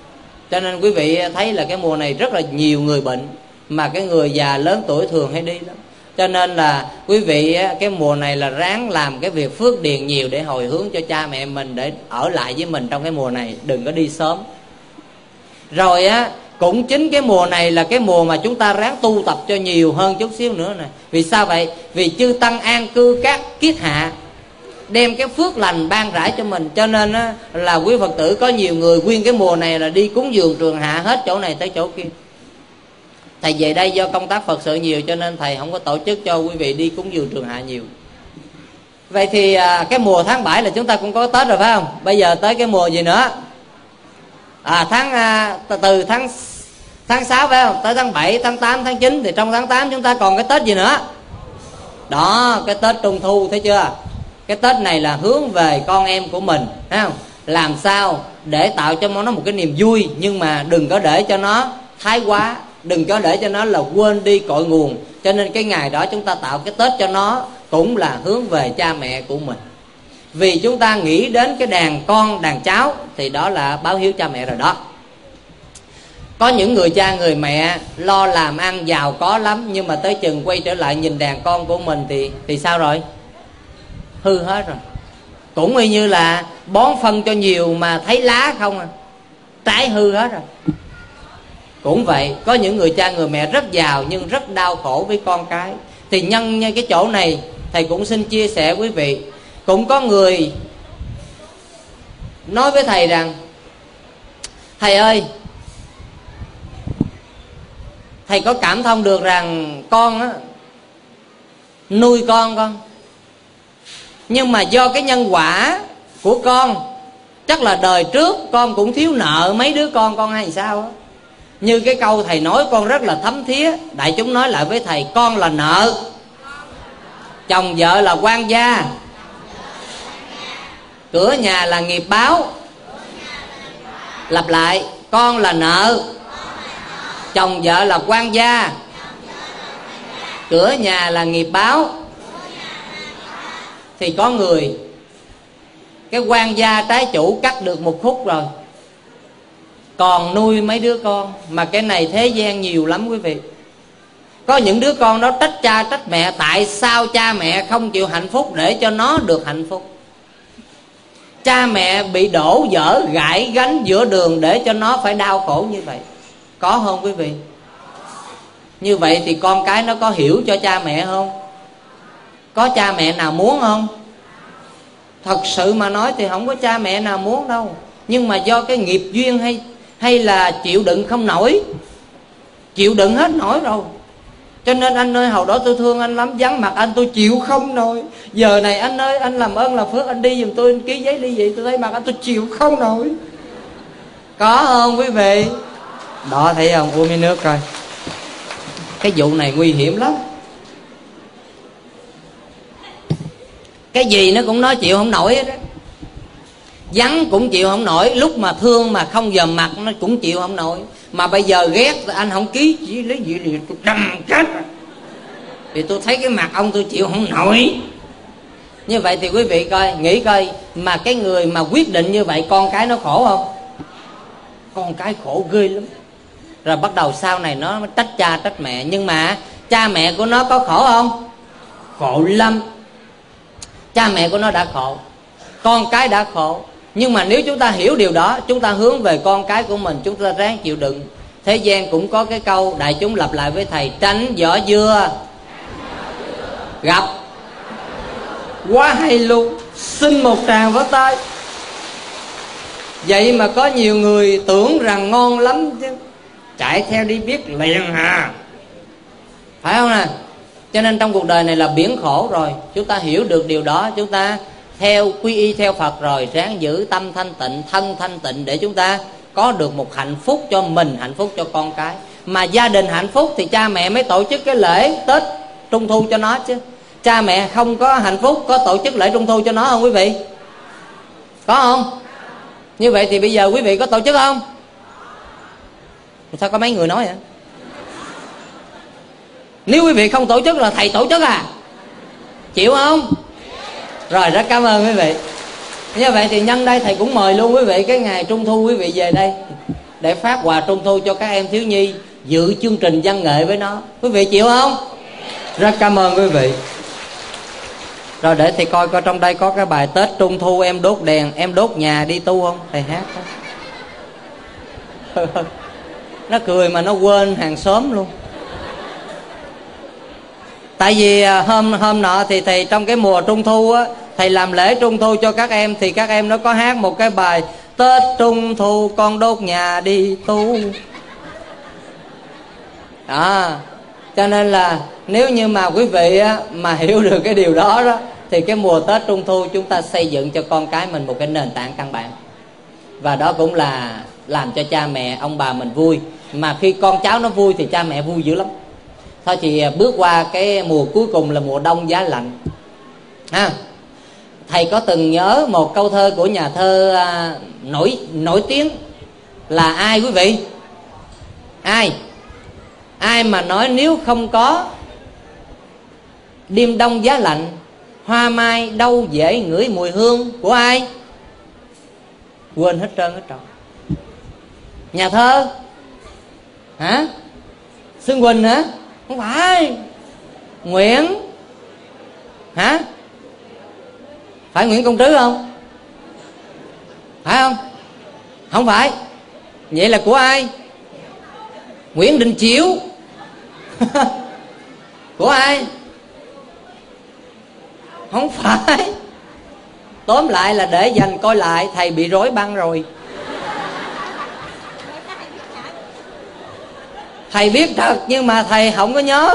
Cho nên quý vị thấy là cái mùa này rất là nhiều người bệnh, mà cái người già lớn tuổi thường hay đi lắm. Cho nên là quý vị cái mùa này là ráng làm cái việc phước điền nhiều để hồi hướng cho cha mẹ mình, để ở lại với mình trong cái mùa này, đừng có đi sớm. Rồi á, cũng chính cái mùa này là cái mùa mà chúng ta ráng tu tập cho nhiều hơn chút xíu nữa nè. Vì sao vậy? Vì chư tăng an cư các kiết hạ, đem cái phước lành ban rải cho mình. Cho nên á, là quý Phật tử có nhiều người nguyên cái mùa này là đi cúng dường trường hạ hết chỗ này tới chỗ kia. Thầy về đây do công tác Phật sự nhiều, cho nên thầy không có tổ chức cho quý vị đi cúng dường trường hạ nhiều. Vậy thì à, cái mùa tháng bảy là chúng ta cũng có Tết rồi phải không? Bây giờ tới cái mùa gì nữa? À, tháng à, từ tháng tháng sáu phải không? Tới tháng bảy, tháng tám, tháng chín. Thì trong tháng tám chúng ta còn cái Tết gì nữa? Đó, cái Tết Trung Thu, thấy chưa? Cái Tết này là hướng về con em của mình, thấy không? Làm sao để tạo cho nó một cái niềm vui, nhưng mà đừng có để cho nó thái quá, đừng có để cho nó là quên đi cội nguồn. Cho nên cái ngày đó chúng ta tạo cái Tết cho nó cũng là hướng về cha mẹ của mình. Vì chúng ta nghĩ đến cái đàn con, đàn cháu, thì đó là báo hiếu cha mẹ rồi đó. Có những người cha người mẹ lo làm ăn giàu có lắm, nhưng mà tới chừng quay trở lại nhìn đàn con của mình thì thì sao rồi? Hư hết rồi. Cũng y như là bón phân cho nhiều mà thấy lá không à, trái hư hết rồi. Cũng vậy, có những người cha người mẹ rất giàu nhưng rất đau khổ với con cái. Thì nhân cái chỗ này thầy cũng xin chia sẻ quý vị. Cũng có người nói với thầy rằng: thầy ơi, thầy có cảm thông được rằng con á, nuôi con con, nhưng mà do cái nhân quả của con, chắc là đời trước con cũng thiếu nợ mấy đứa con con hay sao á. Như cái câu thầy nói con rất là thấm thía. Đại chúng nói lại với thầy: con là nợ, chồng vợ là quan gia, cửa nhà là nghiệp báo. Lặp lại: con là nợ, chồng vợ là quan gia, cửa nhà là nghiệp báo. Thì có người cái quan gia trái chủ cắt được một khúc rồi, còn nuôi mấy đứa con. Mà cái này thế gian nhiều lắm quý vị. Có những đứa con nó trách cha trách mẹ, tại sao cha mẹ không chịu hạnh phúc để cho nó được hạnh phúc. Cha mẹ bị đổ vỡ gãi gánh giữa đường để cho nó phải đau khổ như vậy. Có không quý vị? Như vậy thì con cái nó có hiểu cho cha mẹ không? Có cha mẹ nào muốn không? Thật sự mà nói thì không có cha mẹ nào muốn đâu. Nhưng mà do cái nghiệp duyên hay hay là chịu đựng không nổi, chịu đựng hết nổi rồi. Cho nên anh ơi, hồi đó tôi thương anh lắm, vắng mặt anh tôi chịu không nổi. Giờ này anh ơi, anh làm ơn làm phước, anh đi giùm tôi, anh ký giấy ly dị, tôi thấy mặt anh tôi chịu không nổi. Có không quý vị? Đó, thấy không? Uống miếng nước coi. Cái vụ này nguy hiểm lắm. Cái gì nó cũng nói chịu không nổi hết đó. Vắng cũng chịu không nổi, lúc mà thương mà không dòm mặt nó cũng chịu không nổi. Mà bây giờ ghét anh không ký chỉ lấy gì liền tôi đâm chết. Vì tôi thấy cái mặt ông tôi chịu không nổi. Như vậy thì quý vị coi, nghĩ coi, mà cái người mà quyết định như vậy con cái nó khổ không? Con cái khổ ghê lắm. Rồi bắt đầu sau này nó trách cha trách mẹ. Nhưng mà cha mẹ của nó có khổ không? Khổ lắm. Cha mẹ của nó đã khổ, con cái đã khổ. Nhưng mà nếu chúng ta hiểu điều đó, chúng ta hướng về con cái của mình, chúng ta ráng chịu đựng. Thế gian cũng có cái câu đại chúng lặp lại với thầy: tránh vỏ dưa gặp. Quá hay luôn. Xin một tràng vỗ tay. Vậy mà có nhiều người tưởng rằng ngon lắm chứ, chạy theo đi biết liền hà, phải không nè? Cho nên trong cuộc đời này là biển khổ rồi. Chúng ta hiểu được điều đó, chúng ta theo quy y theo Phật rồi, ráng giữ tâm thanh tịnh, thân thanh tịnh, để chúng ta có được một hạnh phúc cho mình, hạnh phúc cho con cái. Mà gia đình hạnh phúc thì cha mẹ mới tổ chức cái lễ Tết Trung Thu cho nó chứ. Cha mẹ không có hạnh phúc có tổ chức lễ Trung Thu cho nó không quý vị? Có không? Như vậy thì bây giờ quý vị có tổ chức không? Sao có mấy người nói vậy? Nếu quý vị không tổ chức là thầy tổ chức à? Chịu không? Rồi, rất cảm ơn quý vị. Như vậy thì nhân đây thầy cũng mời luôn quý vị cái ngày Trung Thu quý vị về đây. để phát quà trung thu cho các em thiếu nhi dự chương trình văn nghệ với nó. Quý vị chịu không? Rất cảm ơn quý vị. Rồi để thầy coi coi trong đây có cái bài Tết Trung Thu em đốt đèn, em đốt nhà đi tu không? Thầy hát đó. Nó cười mà nó quên hàng xóm luôn. Tại vì hôm hôm nọ thì thầy trong cái mùa Trung Thu á, thầy làm lễ Trung Thu cho các em, thì các em nó có hát một cái bài Tết Trung Thu con đốt nhà đi tu. À, cho nên là nếu như mà quý vị á, mà hiểu được cái điều đó đó, thì cái mùa Tết Trung Thu chúng ta xây dựng cho con cái mình một cái nền tảng căn bản. Và đó cũng là làm cho cha mẹ, ông bà mình vui. Mà khi con cháu nó vui thì cha mẹ vui dữ lắm. Thôi thì bước qua cái mùa cuối cùng là mùa đông giá lạnh ha. Thầy có từng nhớ một câu thơ của nhà thơ à, nổi nổi tiếng là ai quý vị? Ai? Ai mà nói nếu không có đêm đông giá lạnh, hoa mai đâu dễ ngửi mùi hương của ai? Quên hết trơn hết trọi. Nhà thơ hả? Xuân Quỳnh hả? Không phải. Nguyễn hả? Phải Nguyễn Công Trứ không? Phải không? Không phải. Vậy là của ai? Nguyễn Đình Chiểu. Của ai? Không phải. Tóm lại là để dành coi lại, thầy bị rối băng rồi. Thầy biết thật nhưng mà thầy không có nhớ.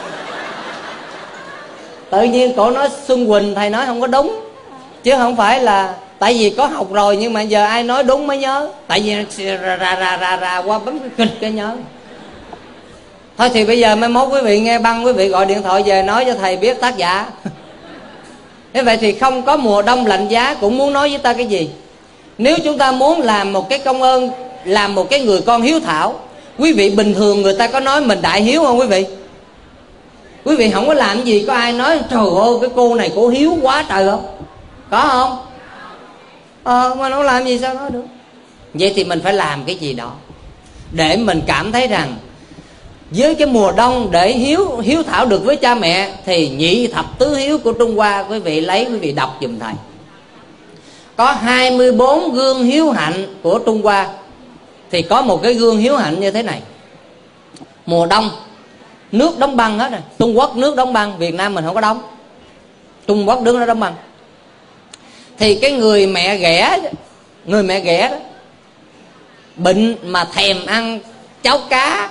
Tự nhiên cổ nói Xuân Quỳnh, thầy nói không có đúng. Chứ không phải là tại vì có học rồi, nhưng mà giờ ai nói đúng mới nhớ. Tại vì ra ra ra ra, ra qua bấm cái kịch cái nhớ. Thôi thì bây giờ mai mốt quý vị nghe băng, quý vị gọi điện thoại về nói cho thầy biết tác giả. Thế vậy thì không có mùa đông lạnh giá cũng muốn nói với ta cái gì? Nếu chúng ta muốn làm một cái công ơn, làm một cái người con hiếu thảo, quý vị bình thường người ta có nói mình đại hiếu không quý vị? Quý vị không có làm gì có ai nói trời ơi cái cô này cô hiếu quá trời không? Có không? Ờ mà nó làm gì sao nói được? Vậy thì mình phải làm cái gì đó để mình cảm thấy rằng với cái mùa đông để hiếu hiếu thảo được với cha mẹ, thì nhị thập tứ hiếu của Trung Hoa quý vị lấy quý vị đọc giùm thầy. Có hai mươi bốn gương hiếu hạnh của Trung Hoa, thì có một cái gương hiếu hạnh như thế này. Mùa đông nước đóng băng hết rồi. Trung Quốc nước đóng băng, Việt Nam mình không có đóng. Trung Quốc nước nó đóng băng. Thì cái người mẹ ghẻ, người mẹ ghẻ đó bệnh mà thèm ăn cháo cá.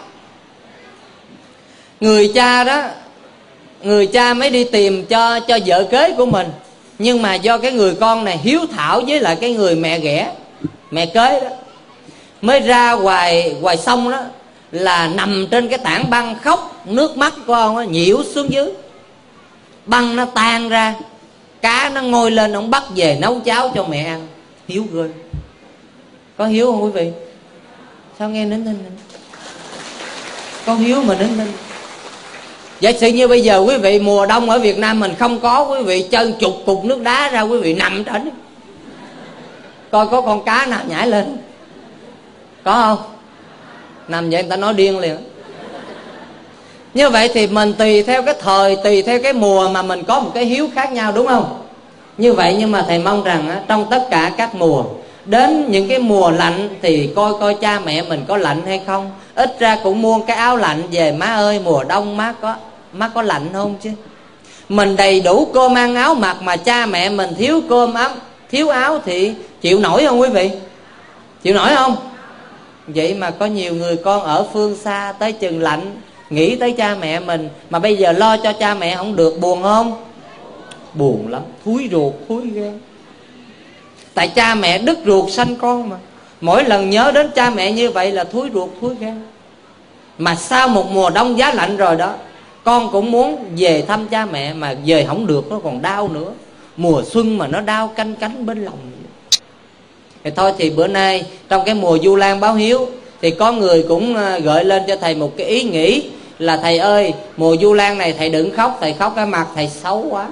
Người cha đó, người cha mới đi tìm cho cho vợ kế của mình. Nhưng mà do cái người con này hiếu thảo với lại cái người mẹ ghẻ, mẹ kế đó, mới ra ngoài ngoài sông đó, là nằm trên cái tảng băng khóc, nước mắt của ông á nhiễu xuống dưới. Băng nó tan ra, cá nó ngồi lên, ông bắt về nấu cháo cho mẹ ăn. Hiếu ghê. Có hiếu không quý vị? Sao nghe nín thinh? Có hiếu mà nín thinh. Giả sử như bây giờ quý vị mùa đông ở Việt Nam mình không có, quý vị chân chục cục nước đá ra, quý vị nằm trên coi có con cá nào nhảy lên. Có không? Nằm vậy người ta nói điên liền. Như vậy thì mình tùy theo cái thời, tùy theo cái mùa mà mình có một cái hiếu khác nhau, đúng không? Như vậy nhưng mà thầy mong rằng á, trong tất cả các mùa, đến những cái mùa lạnh thì coi coi cha mẹ mình có lạnh hay không. Ít ra cũng mua cái áo lạnh về, má ơi mùa đông má có má có lạnh không chứ. Mình đầy đủ cơm ăn áo mặc mà cha mẹ mình thiếu cơm áo, thiếu áo thì chịu nổi không quý vị? Chịu nổi không? Vậy mà có nhiều người con ở phương xa tới chừng lạnh nghĩ tới cha mẹ mình, mà bây giờ lo cho cha mẹ không được, buồn không? Buồn lắm, thúi ruột, thúi gan. Tại cha mẹ đứt ruột sanh con mà. Mỗi lần nhớ đến cha mẹ như vậy là thúi ruột, thúi gan. Mà sau một mùa đông giá lạnh rồi đó, con cũng muốn về thăm cha mẹ, mà về không được nó còn đau nữa. Mùa xuân mà nó đau canh cánh bên lòng. Thì thôi thì bữa nay trong cái mùa Du Lan báo hiếu, thì có người cũng gợi lên cho thầy một cái ý nghĩ là thầy ơi, mùa Du Lan này thầy đừng khóc, thầy khóc cái mặt thầy xấu quá.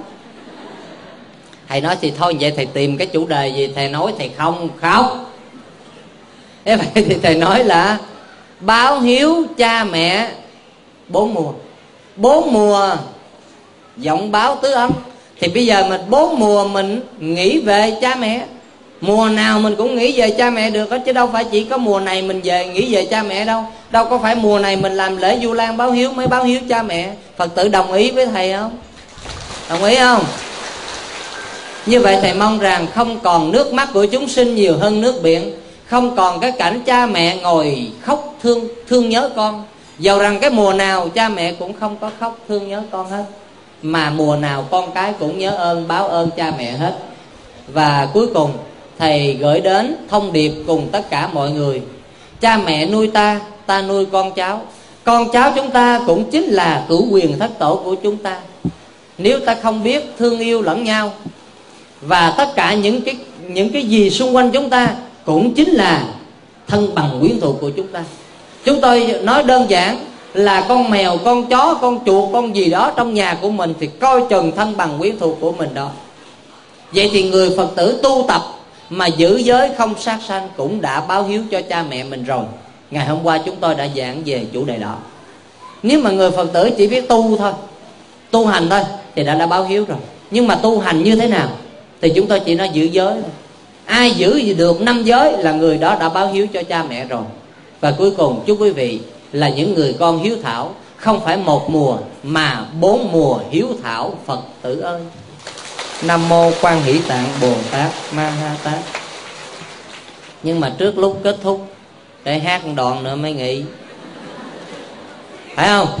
Thầy nói thì thôi vậy thầy tìm cái chủ đề gì thầy nói, thầy không khóc. Thế vậy thì thầy nói là báo hiếu cha mẹ bốn mùa. Bốn mùa giọng báo tứ ân. Thì bây giờ mình bốn mùa mình nghĩ về cha mẹ, mùa nào mình cũng nghĩ về cha mẹ được đó, chứ đâu phải chỉ có mùa này mình về nghĩ về cha mẹ đâu. Đâu có phải mùa này mình làm lễ Vu Lan báo hiếu mới báo hiếu cha mẹ. Phật tử đồng ý với thầy không? Đồng ý không? Như vậy thầy mong rằng không còn nước mắt của chúng sinh nhiều hơn nước biển, không còn cái cảnh cha mẹ ngồi khóc thương thương nhớ con. Dầu rằng cái mùa nào cha mẹ cũng không có khóc thương nhớ con hết, mà mùa nào con cái cũng nhớ ơn báo ơn cha mẹ hết. Và cuối cùng thầy gửi đến thông điệp cùng tất cả mọi người: cha mẹ nuôi ta, ta nuôi con cháu. Con cháu chúng ta cũng chính là cửu quyền thất tổ của chúng ta. Nếu ta không biết thương yêu lẫn nhau, và tất cả những cái những cái gì xung quanh chúng ta cũng chính là thân bằng quyến thuộc của chúng ta. Chúng tôi nói đơn giản là con mèo, con chó, con chuột, con gì đó trong nhà của mình thì coi chừng thân bằng quyến thuộc của mình đó. Vậy thì người Phật tử tu tập mà giữ giới không sát sanh cũng đã báo hiếu cho cha mẹ mình rồi. Ngày hôm qua chúng tôi đã giảng về chủ đề đó. Nếu mà người Phật tử chỉ biết tu thôi, tu hành thôi thì đã đã báo hiếu rồi. Nhưng mà tu hành như thế nào thì chúng tôi chỉ nói giữ giới thôi. Ai giữ được năm giới là người đó đã báo hiếu cho cha mẹ rồi. Và cuối cùng chúc quý vị là những người con hiếu thảo, không phải một mùa mà bốn mùa hiếu thảo Phật tử ơi. Nam mô Quan Hỷ Tạng Bồ Tát Ma Ha Tát. Nhưng mà trước lúc kết thúc để hát một đoạn nữa mới nghỉ, phải không?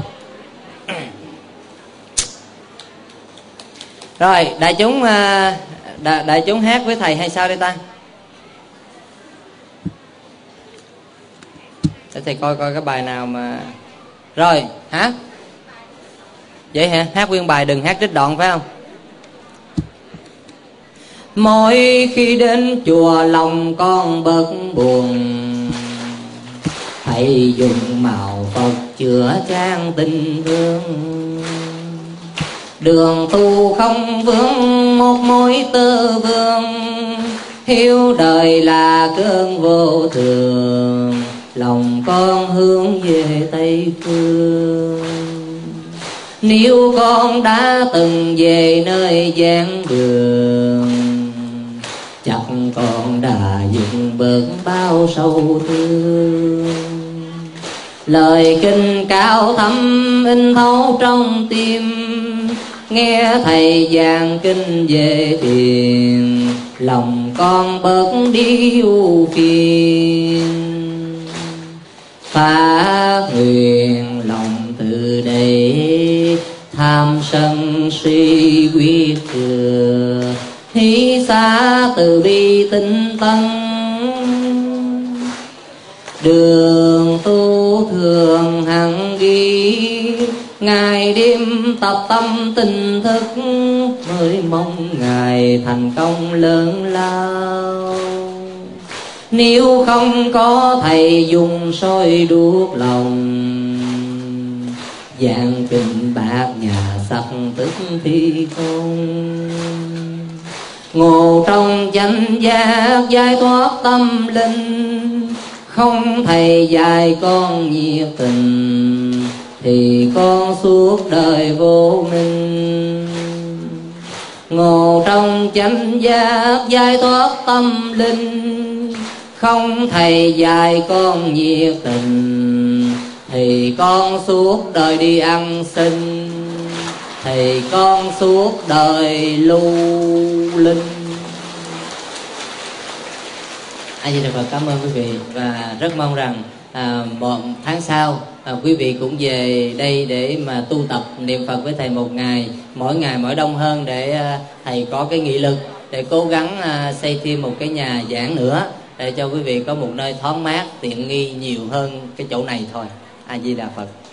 Rồi đại chúng đại, đại chúng hát với thầy hay sao đây ta? Để thầy coi coi cái bài nào mà. Rồi hát vậy hả? Hát nguyên bài, đừng hát trích đoạn, phải không? Mỗi khi đến chùa lòng con bớt buồn, hãy dùng màu Phật chữa chan tình thương. Đường tu không vướng một mối tư vương, hiếu đời là cơn vô thường, lòng con hướng về Tây Phương. Nếu con đã từng về nơi giảng đường, chắc con đã dừng bớt bao sâu thương. Lời kinh cao thâm in thấu trong tim, nghe thầy giảng kinh về thiền, lòng con bớt đi ưu phiền. Phá nguyện lòng từ đây, tham sân si quyết thừa, hỷ xa từ bi tinh tấn. Đường tu thường hằng ghi, ngày đêm tập tâm tinh thức, mới mong ngày thành công lớn lao. Nếu không có thầy dùng soi đuốc lòng, giảng kinh bát nhà sắc tức thi không. Ngộ trong chánh giác giải thoát tâm linh, không thầy dạy con nhiệt tình, thì con suốt đời vô minh. Ngộ trong chánh giác giải thoát tâm linh, không thầy dạy con nhiệt tình, thì con suốt đời đi ăn xin, thì con suốt đời lưu linh. A Di Đà Phật. Cảm ơn quý vị và rất mong rằng à, một tháng sau à, quý vị cũng về đây để mà tu tập niệm Phật với thầy một ngày, mỗi ngày mỗi đông hơn, để à, thầy có cái nghị lực để cố gắng à, xây thêm một cái nhà giảng nữa, để cho quý vị có một nơi thoáng mát tiện nghi nhiều hơn cái chỗ này thôi. A Di Đà Phật.